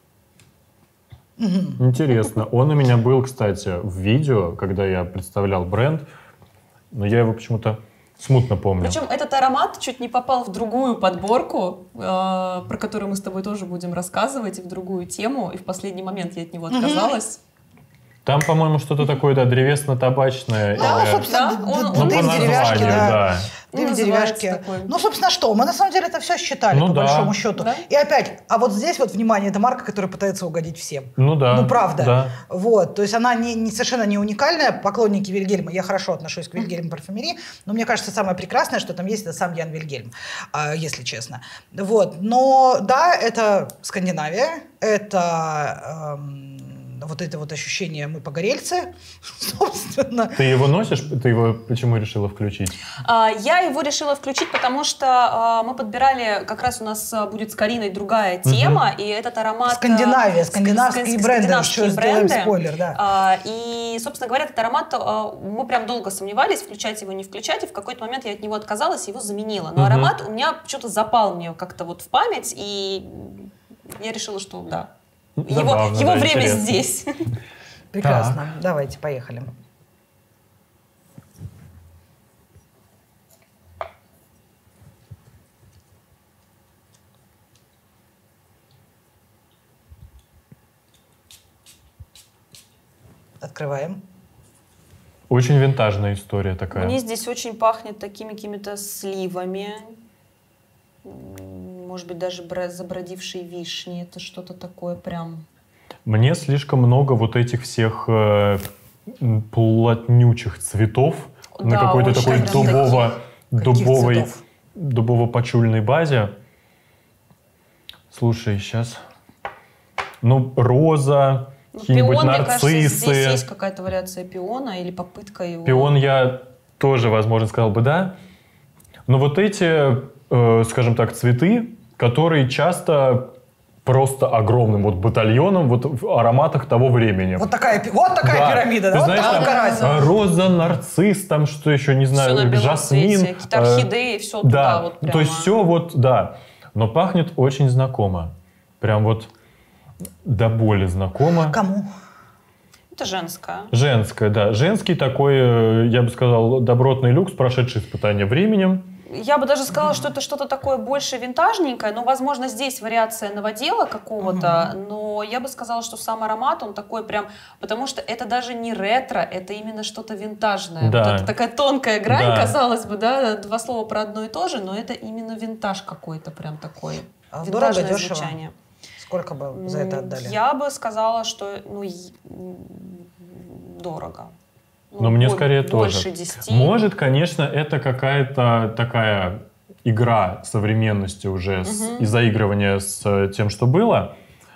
Мгм. Интересно. Он у меня был, кстати, в видео, когда я представлял бренд, но я его почему-то смутно помню. Причем этот аромат чуть не попал в другую подборку, э, про которую мы с тобой тоже будем рассказывать, и в другую тему, и в последний момент я от него отказалась. Там, по-моему, что-то такое, да, древесно-табачное. Да, или- собственно, Да, д- он- д- он Ну, дым по деревяшки, названию, да. да. Дым Ну, деревяшки. называется такой. Ну, собственно, что? Мы на самом деле это все считали, Ну по да. большому счету. Да. И опять, а вот здесь вот, внимание, это марка, которая пытается угодить всем. Ну да. Ну, правда. Да. Вот. То есть она не, не- совершенно не уникальная. Поклонники Вильгельма, я хорошо отношусь к Вильгельм парфюмерии, но мне кажется, самое прекрасное, что там есть, это сам Ян Вильгельм, а, если честно. Вот. Но да, это Скандинавия, это эм, вот это вот ощущение «мы погорельцы», собственно. Ты его носишь? Ты его почему решила включить? А, Я его решила включить, потому что а, мы подбирали, как раз у нас а, будет с Кариной другая тема, и этот аромат... а, Скандинавия, ск- скандинавские ск- бренды. скандинавские Что, сделаем бренды. спойлер, да. А, И, собственно говоря, этот аромат, а, мы прям долго сомневались, включать его, не включать, и в какой-то момент я от него отказалась, его заменила. Но Мгм. аромат у меня почему-то запал мне как-то вот в память, и я решила, что да, его, Забавно, его да, время интересно. здесь. Прекрасно. Давайте, поехали. Открываем. Очень винтажная история такая. Мне здесь очень пахнет такими какими-то сливами. М, Может быть, даже бра- забродившей вишни. Это что-то такое прям... Мне слишком много вот этих всех э, м, плотнючих цветов на Да, какой-то очень такой прям дубово, Каких дубовой, цветов? дубово-почульной базе. Слушай, сейчас... Ну, роза, Ну, какие-нибудь пион, мне кажется, здесь нарциссы. есть какая-то вариация пиона или попытка его... Пион я тоже, возможно, сказал бы да. Но вот эти, э, скажем так, цветы, которые часто просто огромным вот батальоном вот в ароматах того времени. Вот такая, пи- вот такая Да. пирамида, Ты да? Вот знаешь, такая там, карась. э, роза, нарцисс, там что еще, не Все знаю, на белом жасмин. цвете, какие-то э, орхидеи, все туда Да, вот прямо. то есть все вот, да. Но пахнет очень знакомо. Прям вот до боли знакома. Кому? Это женская. Женская, да. Женский такой, э, я бы сказал, добротный люкс, прошедший испытание временем. Я бы даже сказала, что это что-то такое больше винтажненькое, но, возможно, здесь вариация новодела какого-то, uh-huh. но я бы сказала, что сам аромат, он такой прям, потому что это даже не ретро, это именно что-то винтажное. Да. Вот это такая тонкая грань, да. казалось бы, да, два слова про одно и то же, но это именно винтаж какой-то прям такой. А винтажное дорого, дешево? звучание. Сколько бы за это отдали? Я бы сказала, что ну, дорого. Но ну, мне скорее больше тоже. десяти. Может, конечно, это какая-то такая игра современности уже, с, угу. и заигрывания с тем, что было.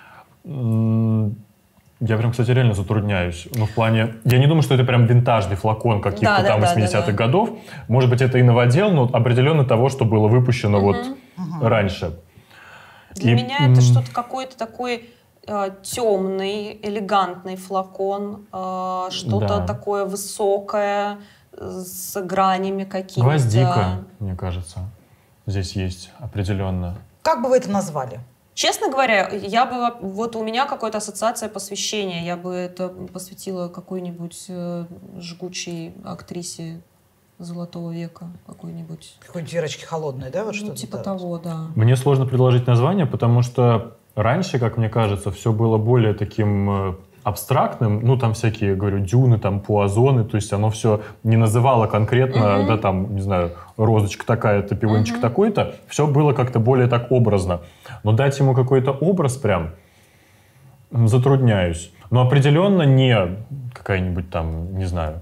Я прям, кстати, реально затрудняюсь. Ну, в плане... Я не думаю, что это прям винтажный флакон каких-то да, там да, восьмидесятых да, да. годов. Может быть, это и новодел, но определенно того, что было выпущено угу. вот угу. раньше. Для и... меня это что-то какой-то такой... темный, элегантный флакон, э, что-то да. такое высокое, с гранями какими-то. Гвоздика, мне кажется, здесь есть определенно. Как бы вы это назвали? Честно говоря, я бы, вот у меня какая-то ассоциация посвящения, я бы это посвятила какой-нибудь э, жгучей актрисе Золотого века, какой-нибудь. Какой-нибудь Верочки Холодной, да? Вот ну, что-то типа так. того, да. Мне сложно предложить название, потому что раньше, как мне кажется, все было более таким абстрактным. Ну, там всякие, говорю, дюны, там, пуазоны. То есть оно все не называло конкретно, uh-huh. да, там, не знаю, розочка такая-то, пивончик uh-huh. такой-то. Все было как-то более так образно. Но дать ему какой-то образ прям затрудняюсь. Но определенно не какая-нибудь там, не знаю...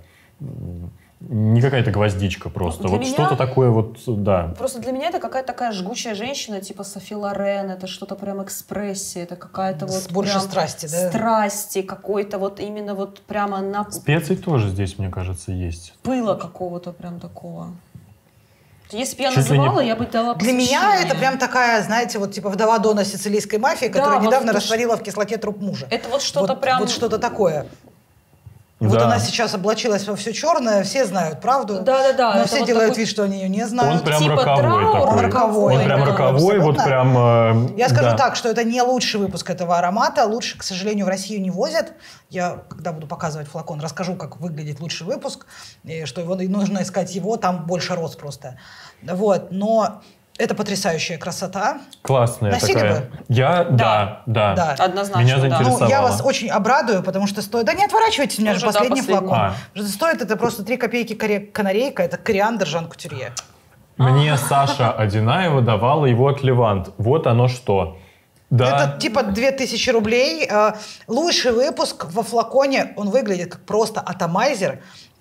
Не какая-то гвоздичка просто. Для вот меня... что-то такое вот, да. Просто для меня это какая-то такая жгучая женщина, типа Софи Лорен, это что-то прям экспрессия, это какая-то вот... Больше страсти, да? Страсти какой-то вот именно вот прямо на... Специй тоже здесь, мне кажется, есть. Пыла какого-то прям такого. Если бы я Чуть называла, не... я бы дала Для посвящение. меня это прям такая, знаете, вот типа вдова Дона сицилийской мафии, которая да, недавно вот, растворила в кислоте труп мужа. Это вот что-то вот, прям... Вот что-то такое. Да. Вот она сейчас облачилась во все черное, все знают правду. Да, да, да. Но все вот делают такой... вид, что они ее не знают. Он прям типа роковой траур, такой. Он роковой. Он прям да, роковой, вот прям... Э, Я скажу да. так, что это не лучший выпуск этого аромата. Лучше, к сожалению, в Россию не возят. Я, когда буду показывать флакон, расскажу, как выглядит лучший выпуск. И что его, и нужно искать его, там больше роз просто. Вот, но... Это потрясающая красота. Классная Носили такая. бы? Я, да, да. да. Однозначно, меня да. заинтересовало. Ну, я вас очень обрадую, потому что стоит... Да не отворачивайтесь, у меня Уже, же да, последний последний. флакон. А. Стоит это просто три копейки коре... канарейка, это кориандр Жан Кутюрье. Мне Саша Одинаева давала его от Левант. Вот оно что. Да. Это типа две тысячи рублей. Лучший выпуск во флаконе, он выглядит как просто атомайзер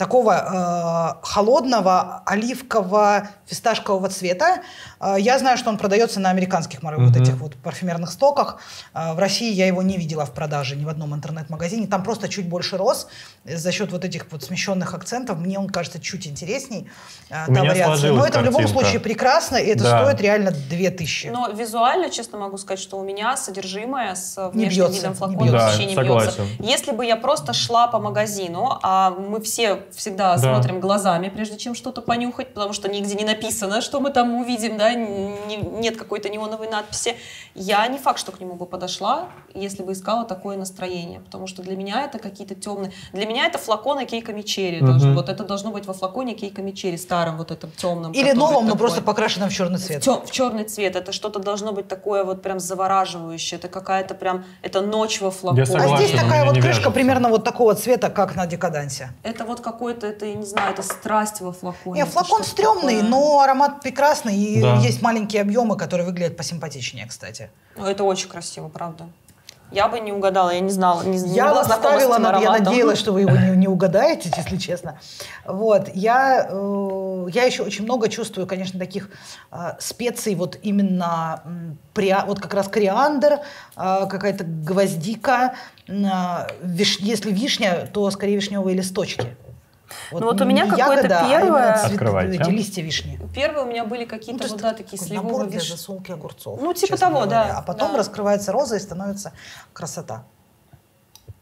такого э, холодного оливкового фисташкового цвета. Э, я знаю, что он продается на американских mm-hmm. вот этих вот парфюмерных стоках. Э, в России я его не видела в продаже ни в одном интернет-магазине. Там просто чуть больше роз. За счет вот этих вот смещенных акцентов мне он кажется чуть интересней. Э, та вариация. Но это картинка. в любом случае прекрасно, и это да. стоит реально две тысячи. Но визуально, честно могу сказать, что у меня содержимое с не внешним бьется, видом флакона не вообще не согласен. бьется. Если бы я просто шла по магазину, а мы все всегда да. смотрим глазами, прежде чем что-то понюхать, потому что нигде не написано, что мы там увидим, да, не, нет какой-то неоновой надписи. Я не факт, что к нему бы подошла, если бы искала такое настроение, потому что для меня это какие-то темные... Для меня это флаконы Кейко Мичери. Mm-hmm. Вот это должно быть во флаконе Кейко Мичери, старом вот этом темном. Или новом, но просто покрашенном в черный цвет. В, тем, в черный цвет. Это что-то должно быть такое вот прям завораживающее. Это какая-то прям... Это ночь во флаконе. Согласен, а здесь такая вот крышка вяжется. примерно вот такого цвета, как на Декадансе. Это вот какой-то, это, я не знаю, это страсть во флаконе. Нет, флакон стрёмный, такое. Но аромат прекрасный. И да. есть маленькие объемы, которые выглядят посимпатичнее, кстати. Ну, это очень красиво, правда. Я бы не угадала, я не знала. Не, я не вас ставила, но я надеялась, что вы его не, не угадаете, если честно. Вот. Я, э, я еще очень много чувствую, конечно, таких э, специй, вот именно при, вот как раз кориандр, э, какая-то гвоздика. Э, виш, если вишня, то скорее вишневые листочки. Вот, ну вот у меня какое-то первое... А цвет, эти листья вишни. Первые у меня были какие-то ну, вот, да, такие сливовые... Набор для засолки огурцов. Ну, типа того, говоря. да. А потом да. раскрывается роза и становится красота.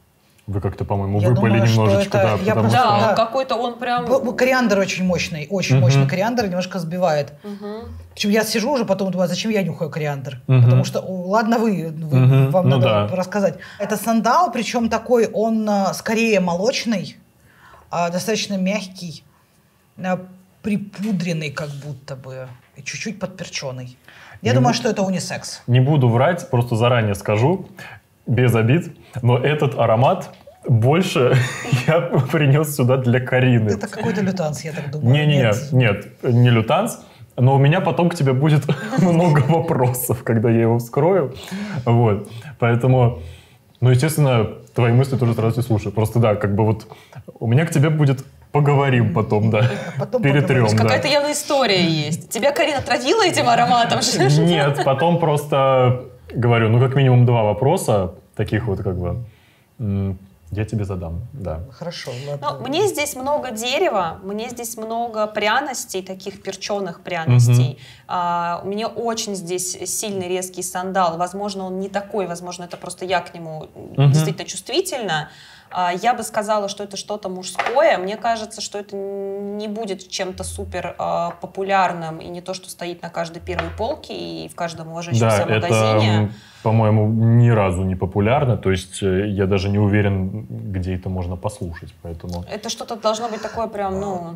Вы как-то, по-моему, Я выпали думаю, что немножечко, это- да, я потому просто- что... Да, Да. он какой-то, он прям... Б- Кориандр очень мощный, очень Мгм. мощный кориандр, немножко сбивает. Мгм. Причем я сижу уже потом думаю, а зачем я нюхаю кориандр? Мгм. Потому что, о, ладно вы, вы- Мгм. вам Ну надо да. рассказать. Это сандал, причем такой, он а, скорее молочный, а, достаточно мягкий, а, припудренный как будто бы, и чуть-чуть подперченный. Я Не думаю, бу- что это унисекс. Не буду врать, просто заранее скажу, без обид, но этот аромат больше я принес сюда для Карины. Это какой-то лютанс, я так думаю. Не-не-не, Нет. нет, не лютанс, но у меня потом к тебе будет много вопросов, когда я его вскрою. Вот, поэтому, ну, естественно, твои мысли тоже сразу слушаю. Просто, да, как бы вот у меня к тебе будет поговорим потом, да, Потом перетрем, поговорим. да. Какая-то явная история есть. Тебя Карина травила этим ароматом? Нет, потом просто говорю, ну, как минимум два вопроса, таких вот как бы, м, я тебе задам, да. Хорошо, ладно. Ну, мне здесь много дерева, мне здесь много пряностей, таких перченых пряностей. А, мне очень здесь сильный резкий сандал. Возможно, он не такой, возможно, это просто я к нему Мгм. действительно чувствительна. А, я бы сказала, что это что-то мужское. Мне кажется, что это не будет чем-то супер а, популярным и не то, что стоит на каждой первой полке и в каждом уважающемся Да, это, магазине. м, по-моему, ни разу не популярно, то есть э, я даже не уверен, где это можно послушать, поэтому... Это что-то должно быть такое прям, ну...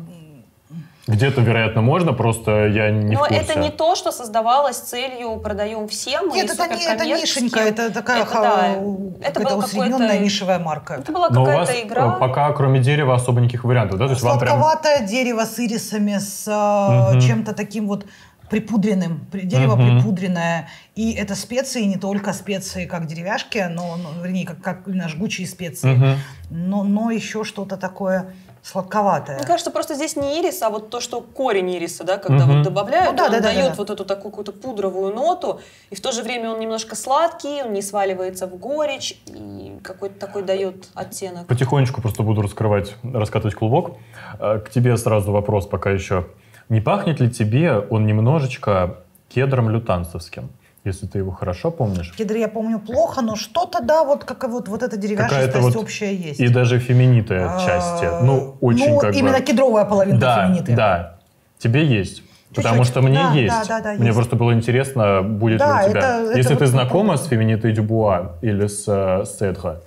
Где-то, вероятно, можно, просто я не Но в курсе. это не то, что создавалось целью продаем всем. Нет, и это, не, это суперкоммерческим. нишенька, это такая Это да. ха- Это какая-то было усредненная какое-то- нишевая марка. Это была Но у вас какая-то игра. э, пока, кроме дерева, особо никаких вариантов, да? То есть вам прям... Сладковатое дерево с ирисами, с э, Мгм. чем-то таким вот припудренным. При- Дерево Мгм. припудренное. И это специи, не только специи, как деревяшки, но, ну, вернее, как, как именно жгучие специи, Мгм. но, но еще что-то такое сладковатое. Мне кажется, просто здесь не ирис, а вот то, что корень ириса, да, когда Мгм. вот добавляют, Ну да, он да, да, дает да. вот эту такую какую-то пудровую ноту, и в то же время он немножко сладкий, он не сваливается в горечь, и какой-то такой дает оттенок. Потихонечку просто буду раскрывать, раскатывать клубок. Э, К тебе сразу вопрос пока еще. Не пахнет ли тебе он немножечко кедром лютанцевским? Если ты его хорошо помнишь. Кедр я помню плохо, но что-то, да, вот, как и вот, вот эта деревяшесть Какая-то вот общая есть. И даже феминитая А, части. Ну, очень ну, как бы... именно кедровая половинка Да, феминитая. да. Тебе есть. Потому Чуть-чуть. что мне Да, есть. да, да, да, Мне есть. просто было интересно, будет Да, ли у тебя. это- это Если вот ты знакома попробуй. с феминитой Дюбуа или с э, Седра,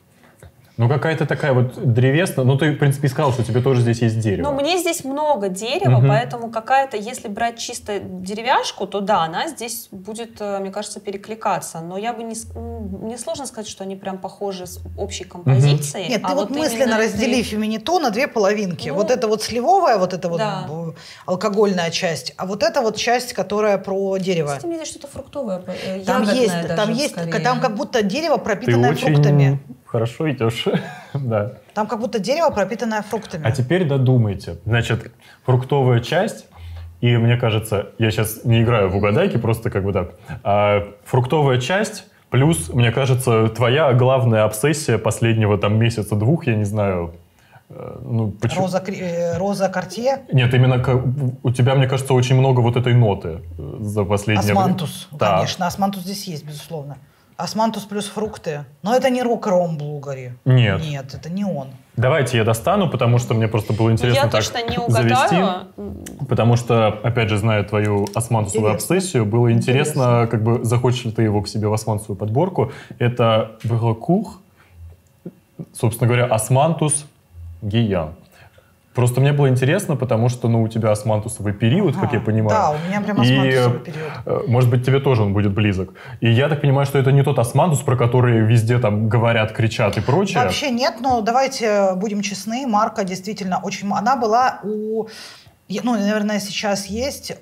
ну какая-то такая вот древесная. Ну ты, в принципе, и сказал, что тебе тоже здесь есть дерево. Но мне здесь много дерева, Мгм. поэтому какая-то, если брать чисто деревяшку, то да, она здесь будет, э, мне кажется, перекликаться. Но я бы не... с- м, мне сложно сказать, что они прям похожи с общей композицией. Нет, а ты вот мысленно именно раздели ты- феминиту на две половинки. Ну, вот это вот сливовая, вот это вот да. э, алкогольная часть, а вот это вот часть, которая про дерево. Кстати, мне здесь что-то фруктовое, э, Там ягодное есть, даже там есть, скорее. там как будто дерево, Ты пропитанное очень фруктами. хорошо идешь. Да. Там как будто дерево, пропитанное фруктами. А теперь додумайте. Значит, фруктовая часть, и мне кажется, я сейчас не играю в угадайки, просто как бы так. А, фруктовая часть плюс, мне кажется, твоя главная обсессия последнего там месяца-двух, я не знаю. э, Ну, почему? Роза, Кри- э, Роза Картье, Нет, именно ка- у тебя, мне кажется, очень много вот этой ноты э, за последнее время. османтус. Да. Конечно, османтус здесь есть, безусловно. Османтус плюс фрукты. Но это не рок-ром Блугари. Нет. Нет, это не он. Давайте я достану, потому что мне просто было Ну, интересно я так точно не завести. угадаю. Потому что, опять же, зная твою османтусовую Интересно. обсессию, было интересно, Интересно. как бы захочешь ли ты его к себе в османтусовую подборку. Это Брокух, собственно говоря, османтус гиян. Просто мне было интересно, потому что, ну, у тебя османтусовый период, как Ага. я понимаю. Да, у меня прям И, османтусовый период. э, может быть, тебе тоже он будет близок. И я так понимаю, что это не тот османтус, про который везде там говорят, кричат и прочее. Вообще нет, но давайте будем честны, марка действительно очень... м- Она была у... я- Ну, наверное, сейчас есть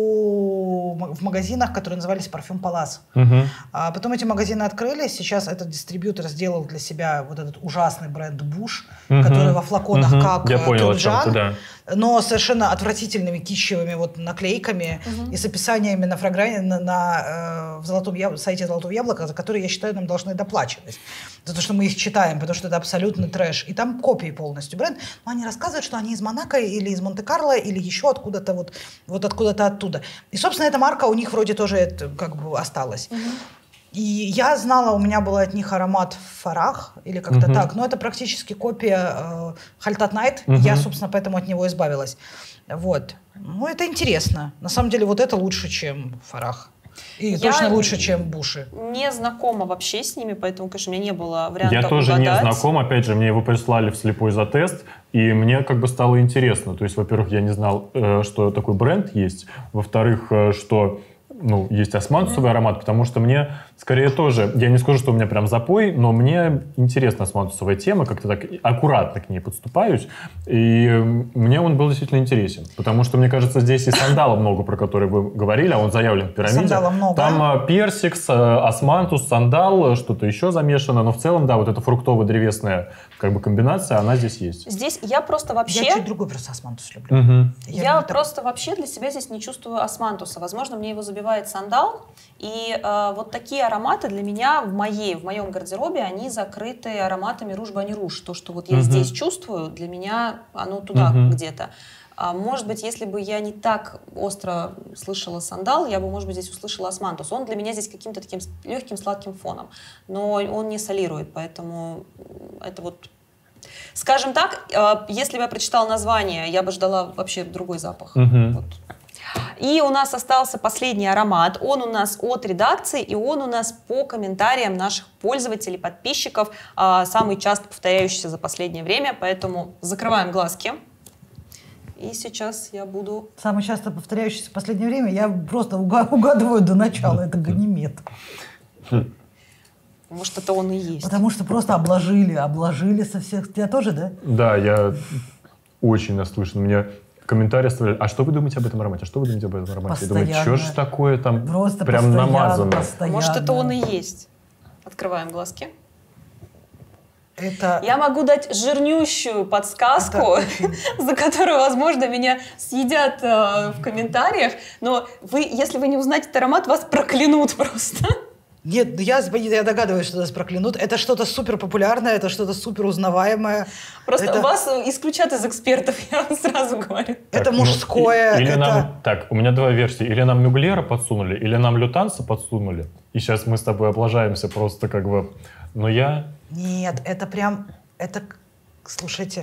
у, м- в магазинах, которые назывались «Парфюм Палас». Мгм. А потом эти магазины открылись, сейчас этот дистрибьютор сделал для себя вот этот ужасный бренд «Буш», Мгм. который во флаконах Мгм. как Я э, понял, о чем Кёльджан, ты, да. но совершенно отвратительными китчевыми вот наклейками и с описаниями на, фрагране, на, на, э, в золотом яб- сайте «Золотого яблока», за которые, я считаю, нам должны доплачивать. За то, что мы их читаем, потому что это абсолютный трэш. И там копии полностью бренд. Но они рассказывают, что они из Монако или из Монте-Карло, или еще откуда-то вот, вот откуда-то оттуда. И, собственно, эта марка у них вроде тоже это, как бы осталась. И я знала, у меня был от них аромат Фарах, или как-то Мгм. так, но это практически копия э, Хальтат Найт, Мгм. я, собственно, поэтому от него избавилась. Вот. Ну, это интересно. На самом деле, вот это лучше, чем Фарах. И Я точно лучше, чем Буши. Не знакома вообще с ними, поэтому, конечно, у меня не было варианта Я тоже не угадать. знаком, опять же, мне его прислали в слепой за тест, и мне как бы стало интересно. То есть, во-первых, я не знал, э, что такой бренд есть, во-вторых, э, что ну, есть османтусовый аромат, потому что мне скорее тоже, я не скажу, что у меня прям запой, но мне интересна османтусовая тема, как-то так аккуратно к ней подступаюсь, и мне он был действительно интересен, потому что, мне кажется, здесь и сандала много, про который вы говорили, а он заявлен в пирамиде. Сандала много. Там э, персик, с, э, османтус, сандал, что-то еще замешано, но в целом, да, вот эта фруктово-древесная как бы комбинация, она здесь есть. Здесь я просто вообще... Я чуть другой просто османтус люблю. Мгм. Я, люблю так- просто вообще для себя здесь не чувствую османтуса. Возможно, мне его забивает сандал. И э, вот такие ароматы для меня в моей, в моем гардеробе, они закрыты ароматами Rouge Bani Rouge. То, что вот я Мгм. здесь чувствую, для меня оно туда Мгм. где-то. А, может быть, если бы я не так остро слышала сандал, я бы, может быть, здесь услышала османтус. Он для меня здесь каким-то таким с- легким сладким фоном. Но он не солирует, поэтому это вот... Скажем так, э, если бы я прочитала название, я бы ждала вообще другой запах. Мгм. Вот. И у нас остался последний аромат. Он у нас от редакции, и он у нас по комментариям наших пользователей, подписчиков, а, самый часто повторяющийся за последнее время. Поэтому закрываем глазки. И сейчас я буду... Самый часто повторяющийся в последнее время, я просто уга- угадываю до начала, это Ганимед. Может, это он и есть. Потому что просто обложили, обложили со всех... Тебя тоже, да? Да, я очень наслышан. Мне комментарии оставляли, а что вы думаете об этом аромате? А что вы думаете об этом аромате? Я думаю, Постоянно. что ж такое там Просто прям постоянно, намазано? постоянно. Может, это он и есть. Открываем глазки. Это... Я могу дать жирнющую подсказку, Это очень- за которую, возможно, меня съедят э, в комментариях, но вы, если вы не узнаете этот аромат, вас проклянут просто. Нет, ну я, я догадываюсь, что нас проклянут. Это что-то супер популярное, это что-то супер узнаваемое. Просто это, вас исключат из экспертов, я вам сразу говорю. это Так, ну, мужское. и- или это... нам, так, у меня два версии. Или нам Мюглера подсунули, или нам Лютанса подсунули. И сейчас мы с тобой облажаемся просто как бы... Но я... Нет, это прям... Это... Слушайте,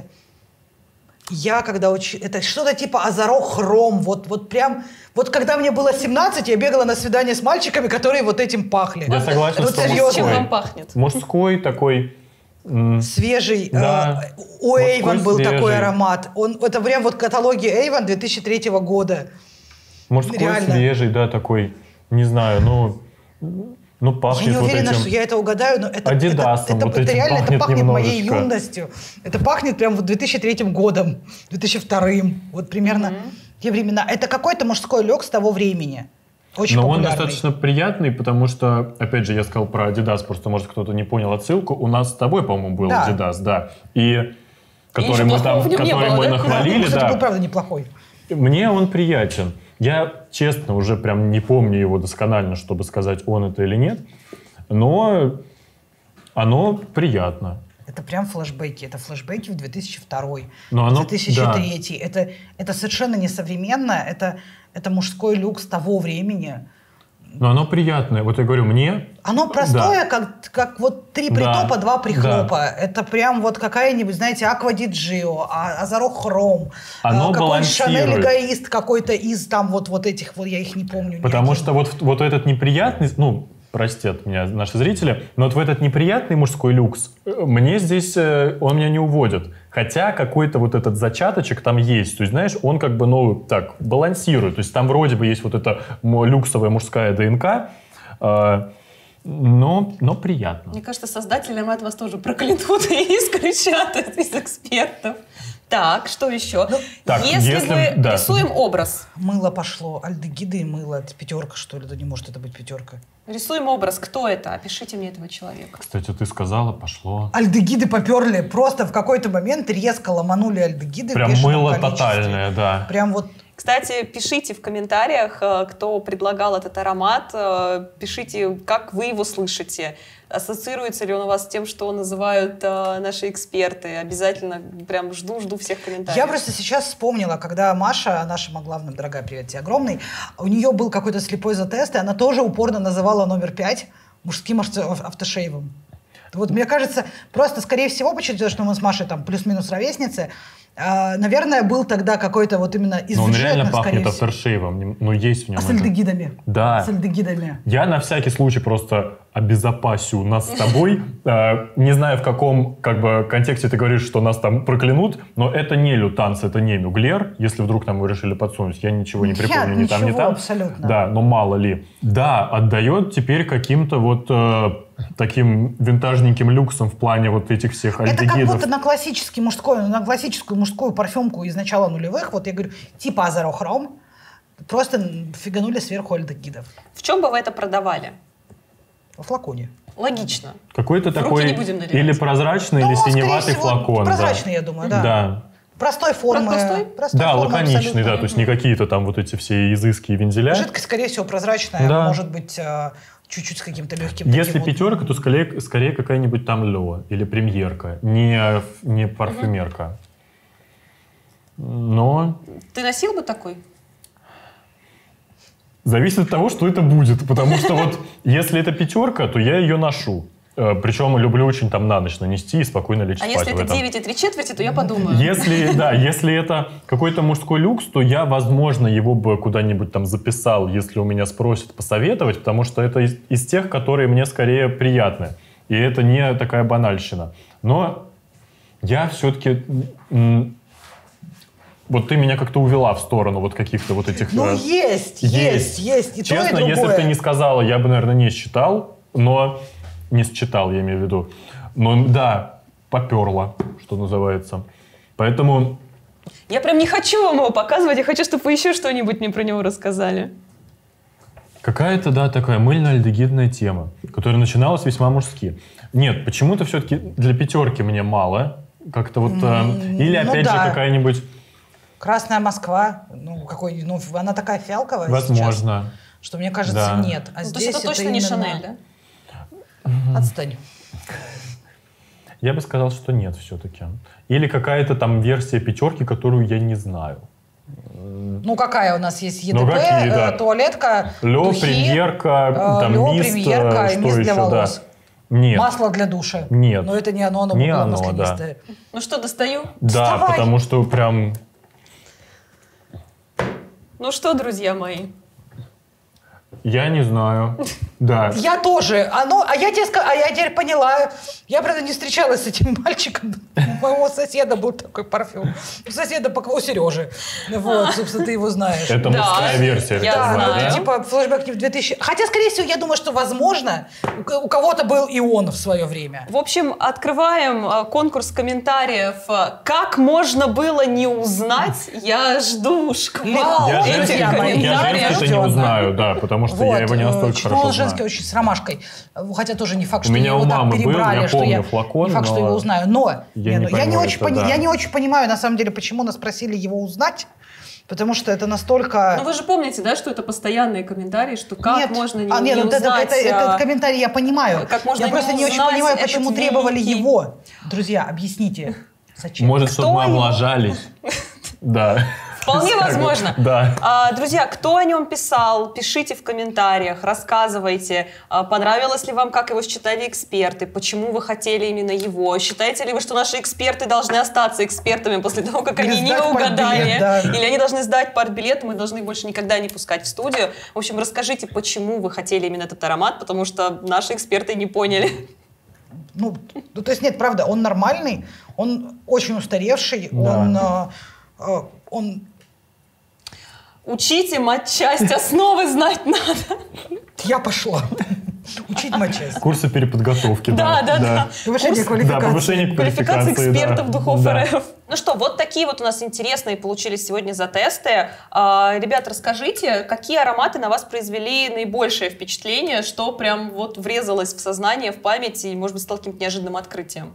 я когда учу... Это что-то типа азорохром. Вот, вот прям... Вот когда мне было семнадцать, я бегала на свидание с мальчиками, которые вот этим пахли. Я согласен, Вот что серьезно. Чем мужской. вам пахнет? Мужской такой... м, Свежий. Да. э, у Мужской Avon был свежий. такой аромат. Он, это прям вот каталоги Avon две тысячи третьего года. Мужской Реально. свежий, да, такой, не знаю, ну... Ну, Я пахнет не вот уверена, этим... что я это угадаю, но это, Адидасом это, это, вот это этим реально это пахнет пахнет моей немножечко. юностью. Это пахнет прям вот две тысячи третьим годом, две тысячи вторым. Вот примерно те времена. Это какой-то мужской люкс того времени. Очень Но он популярный. достаточно приятный, потому что, опять же, я сказал про Adidas, просто, может, кто-то не понял отсылку. У нас с тобой, по-моему, был Да. Adidas, да. И который ничего мы плохого там, в нем не который было, мы да? нахвалили, Кстати, да. был правда неплохой. Мне он приятен. Я, честно, уже прям не помню его досконально, чтобы сказать, он это или нет. Но оно приятно. Это прям флешбеки. Это флешбеки в две тысячи второй, Но оно- две тысячи третий. Это, это совершенно несовременно. Это, это мужской люкс того времени. Но оно приятное. Вот я говорю, мне... Оно простое, Да. как, как вот три Да. притопа, два прихлопа. Да. Это прям вот какая-нибудь, знаете, Аква Ди Джио, а- Азарох Хром. Оно а, какой балансирует. Шанель Эгоист какой-то из там вот, вот этих, вот я их не помню. ни Потому один. что вот, вот этот неприятный, ну, простят меня наши зрители, но вот в этот неприятный мужской люкс э, мне здесь, э, он меня не уводит. Хотя какой-то вот этот зачаточек там есть. То есть, знаешь, он как бы, ну, так, балансирует. То есть там вроде бы есть вот эта м- люксовая мужская ДНК, э, но, но приятно. Мне кажется, создатели от вас тоже проклянут и исключат из экспертов. Так, что еще? так, если, если- мы да. рисуем образ, Мыло пошло. Альдегиды и мыло. Это пятерка, что ли? Да не может это быть пятерка. рисуем образ, кто это? Опишите мне этого человека. Кстати, ты сказала, пошло. Альдегиды поперли. Просто в какой-то момент резко ломанули альдегиды. в Прям бешеном мыло количестве. тотальное, да. Прям вот Кстати, пишите в комментариях, э, кто предлагал этот аромат, э, пишите, как вы его слышите, ассоциируется ли он у вас с тем, что называют э, наши эксперты. Обязательно прям жду-жду всех комментариев. я просто сейчас вспомнила, когда Маша, наша главная, дорогая, привет тебе огромный, у нее был какой-то слепой затест, и она тоже упорно называла номер пять. мужским автошейвом. Вот мне кажется, просто, скорее всего, почему что мы с Машей там плюс-минус ровесницы, э, наверное, был тогда какой-то вот именно из Но он бюджетных, реально пахнет всего. авторшейвом, но есть в нем. А с альдегидами? Да. С альдегидами. Я на всякий случай просто обезопасю нас с тобой. Э, не знаю, в каком как бы, контексте ты говоришь, что нас там проклянут, но это не лютанс, это не мюглер, если вдруг нам его решили подсунуть. Я ничего не припомню, ни там, ни там. Абсолютно. Да, но мало ли. Да, отдает теперь каким-то вот э, таким винтажненьким люксом в плане вот этих всех альдегидов. Это как будто на классический мужской, на классическую мужскую парфюмку из начала нулевых, вот я говорю, типа Азерохром, просто фиганули сверху альдегидов. В чем бы вы это продавали? Во флаконе. Логично. Какой-то такой или прозрачный, ну, или синеватый всего, флакон. Прозрачный, да. я думаю, да. Да. Простой формы. Простой? Простой да, формы лаконичный, абсолютно. да, то есть не какие-то там вот эти все изыски и вензеля. Жидкость, скорее всего, прозрачная, да. может быть, чуть-чуть с каким-то легким... Если вот... пятерка, то скорее, скорее какая-нибудь там Лё или премьерка, не, не парфюмерка. Но... Ты носил бы такой? Зависит от того, что это будет, потому что вот если это пятерка, то я ее ношу. Причем люблю очень там на ночь нанести и спокойно лечь а спать. А если в это этом. девять и три четверти, то я подумаю. Если, да, если это какой-то мужской люкс, то я, возможно, его бы куда-нибудь там записал, если у меня спросят посоветовать, потому что это из, из тех, которые мне скорее приятны. И это не такая банальщина. Но я все-таки... Вот ты меня как-то увела в сторону вот каких-то вот этих... Ну, э, есть, есть, есть. И Честно, то, и если бы ты не сказала, я бы, наверное, не считал, но... Не считал, я имею в виду. Но да, поперло, что называется. Поэтому... Я прям не хочу вам его показывать, я хочу, чтобы вы еще что-нибудь мне про него рассказали. Какая-то, да, такая мыльно-альдегидная тема, которая начиналась весьма мужски. Нет, почему-то все-таки для пятерки мне мало. Как-то вот... Mm, или опять ну, да. же какая-нибудь... Красная Москва. Ну, какой, ну, она такая фиалковая возможно. Сейчас, что мне кажется, да. нет. А ну, здесь то есть это, это точно именно... не Шанель, да? Отстань. Я бы сказал, что нет все-таки. Или какая-то там версия пятерки, которую я не знаю. Ну, какая у нас есть? ЕДП, ну, какие, да. туалетка, Лё, духи, премьерка, там, Лё, мист, премьерка и мист для еще, волос. Да. Нет. Масло для душа. Нет. Но это не оно, оно не было оно, маслянистое. Да. Ну что, достаю? Да, Вставай. Потому что прям... Ну что, друзья мои? Я не знаю. Да. Я тоже. Оно, а, я тебе, а я теперь поняла. Я, правда, не встречалась с этим мальчиком. У моего соседа был такой парфюм. У соседа, у Сережи. Вот, собственно, ты его знаешь. Это да, мужская версия. Я да, знаю. да? Типа флешбэк не в две тысячи... Хотя, скорее всего, я думаю, что, возможно, у кого-то был и он в свое время. В общем, открываем конкурс комментариев. Как можно было не узнать? Я жду шквал я этих женский, комментариев. Я женский-то не узнаю, да, потому что вот, я его не настолько хорошо знаю. женский очень с ромашкой. Хотя тоже не факт, что у меня его у так мамы перебрали, был, я что помню я флакон, не факт, что но его узнаю. Но я не, не, я, не очень это, пони, да. я не очень понимаю, на самом деле, почему нас просили его узнать. Потому что это настолько... Ну вы же помните, да, что это постоянные комментарии, что как нет. можно не, а, нет, не вот узнать... Это, это, этот комментарий я понимаю. Как можно я просто не не очень узнать понимаю, почему этот требовали великий... его. Друзья, объясните. Зачем? Может, чтобы мы облажались. Да. Вполне возможно. Да. А, друзья, кто о нем писал, пишите в комментариях, рассказывайте, а, понравилось ли вам, как его считали эксперты, почему вы хотели именно его, считаете ли вы, что наши эксперты должны остаться экспертами после того, как Или они не сдать угадали, партбилет, да. или они должны сдать партбилет, мы должны их больше никогда не пускать в студию. В общем, расскажите, почему вы хотели именно этот аромат, потому что наши эксперты не поняли. Ну, ну, то есть нет, правда, он нормальный, он очень устаревший, Да. он... Э, он Учите матчасть, основы знать надо. Я пошла. Учить матчасть. Курсы переподготовки. Да, да, да. Повышение Курс- квалификации. Да, повышение Квалификация квалификации. экспертов да. духов Да. РФ. Ну что, вот такие вот у нас интересные получились сегодня за тесты. А, ребят, расскажите, какие ароматы на вас произвели наибольшее впечатление, что прям вот врезалось в сознание, в память и, может быть, стало каким-то неожиданным открытием?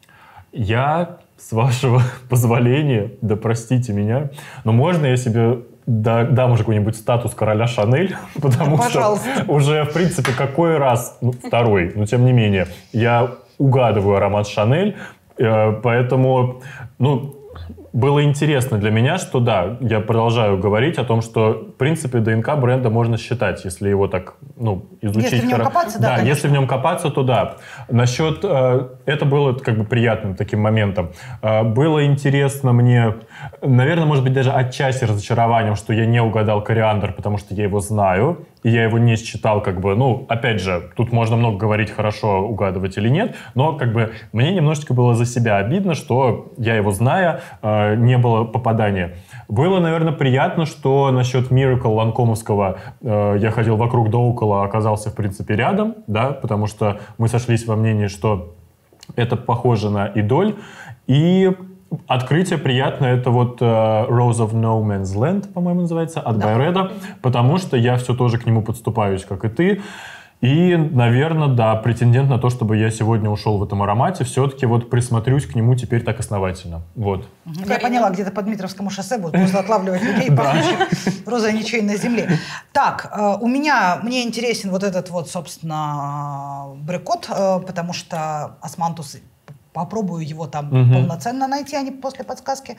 Я, с вашего позволения, да простите меня, но можно я себе да, дам уже какой-нибудь статус короля Шанель, потому Пожалуйста. что уже, в принципе, какой раз, ну, второй, но тем не менее, я угадываю аромат Шанель, э, поэтому, ну, было интересно для меня, что да, я продолжаю говорить о том, что, в принципе, ДНК бренда можно считать, если его так, ну, изучить. Если в нем копаться, да, Да, конечно. если в нем копаться, то да. Насчет... Э, это было как бы приятным таким моментом. Э, было интересно мне, наверное, может быть, даже отчасти разочарованием, что я не угадал кориандр, потому что я его знаю, и я его не считал, как бы, ну, опять же, тут можно много говорить, хорошо угадывать или нет, но, как бы, мне немножечко было за себя обидно, что я его зная, э, не было попадания. Было, наверное, приятно, что насчет Miracle Ланкомовского э, я ходил вокруг да около, оказался, в принципе, рядом, да, потому что мы сошлись во мнении, что это похоже на Идоль, и... Открытие приятное, это вот uh, Rose of No Man's Land, по-моему, называется, от Да. Байреда, потому что я все тоже к нему подступаюсь, как и ты. И, наверное, да, претендент на то, чтобы я сегодня ушел в этом аромате, все-таки вот присмотрюсь к нему теперь так основательно. Вот. Я Карина. поняла, где-то по Дмитровскому шоссе будут просто отлавливать людей, пахнущих розой ничей на земле. Так, у меня, мне интересен вот этот вот, собственно, брекот, потому что османтус... Попробую его там угу. полноценно найти, а не после подсказки.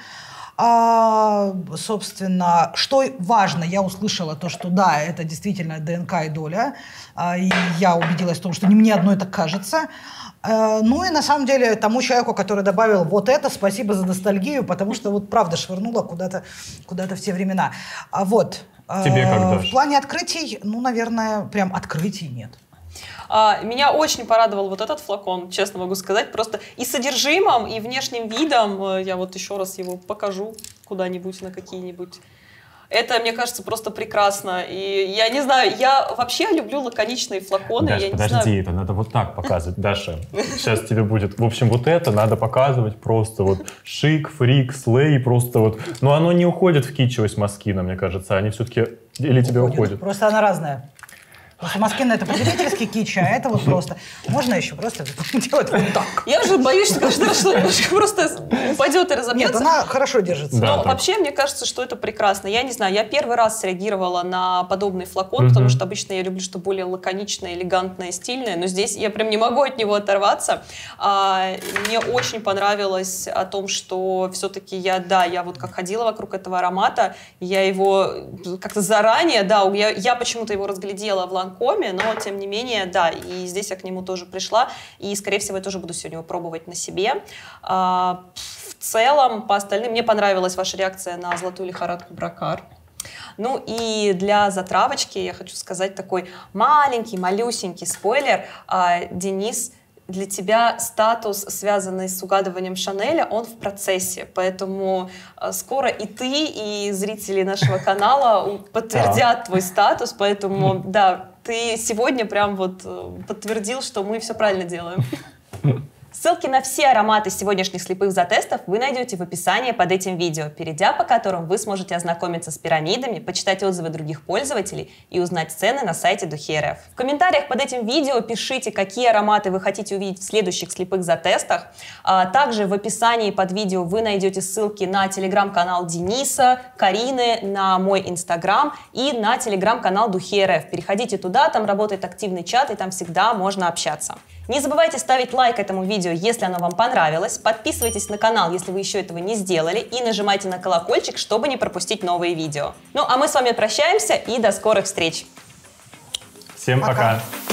А, собственно, что важно, я услышала то, что да, это действительно ДНК Идоля. А, и я убедилась в том, что не мне одной так кажется. А, ну и на самом деле тому человеку, который добавил вот это, спасибо за ностальгию, потому что вот правда швырнула куда-то куда-то в те времена. А вот. Тебе как, Даш? В плане открытий, ну, наверное, прям открытий нет. А, меня очень порадовал вот этот флакон, честно могу сказать. Просто и содержимым, и внешним видом. Я вот еще раз его покажу куда-нибудь на какие-нибудь. Это, мне кажется, просто прекрасно. И я не знаю, я вообще люблю лаконичные флаконы. Даша, я подожди, не знаю... это надо вот так показывать. Даша, сейчас тебе будет... В общем, вот это надо показывать просто вот шик, фрик, слей, просто вот... Но оно не уходит в кичевость Москина, мне кажется. Они все-таки... Или тебе уходят? Просто она разная. Просто Москина это потребительский кич, а это вот просто... Можно еще просто делать вот так. Я уже боюсь, что каждый раз что-нибудь просто упадет и разобьется. Нет, она хорошо держится. Но Да, так. вообще, мне кажется, что это прекрасно. Я не знаю, я первый раз среагировала на подобный флакон, Мгм. потому что обычно я люблю что более лаконичное, элегантное, стильное, но здесь я прям не могу от него оторваться. А, мне очень понравилось о том, что все-таки я, да, я вот как ходила вокруг этого аромата, я его как-то заранее, да, я, я почему-то его разглядела в Ланкоме, но тем не менее, да, и здесь я к нему тоже пришла, и, скорее всего, я тоже буду сегодня его пробовать на себе. А, в целом, по остальным, мне понравилась ваша реакция на золотую лихорадку Бракар. Ну и для затравочки я хочу сказать такой маленький, малюсенький спойлер. А, Денис, для тебя статус, связанный с угадыванием Шанеля, он в процессе, поэтому э, скоро и ты, и зрители нашего канала подтвердят твой статус, поэтому, да, ты сегодня прям вот э, подтвердил, что мы все правильно делаем. Ссылки на все ароматы сегодняшних слепых затестов вы найдете в описании под этим видео, перейдя по которым вы сможете ознакомиться с пирамидами, почитать отзывы других пользователей и узнать цены на сайте Духи РФ. В комментариях под этим видео пишите, какие ароматы вы хотите увидеть в следующих слепых затестах. А также в описании под видео вы найдете ссылки на телеграм-канал Дениса, Карины, на мой инстаграм и на телеграм-канал Духи РФ. Переходите туда, там работает активный чат, и там всегда можно общаться. Не забывайте ставить лайк этому видео, если оно вам понравилось. Подписывайтесь на канал, если вы еще этого не сделали. И нажимайте на колокольчик, чтобы не пропустить новые видео. Ну, а мы с вами прощаемся и до скорых встреч. Всем пока. Пока.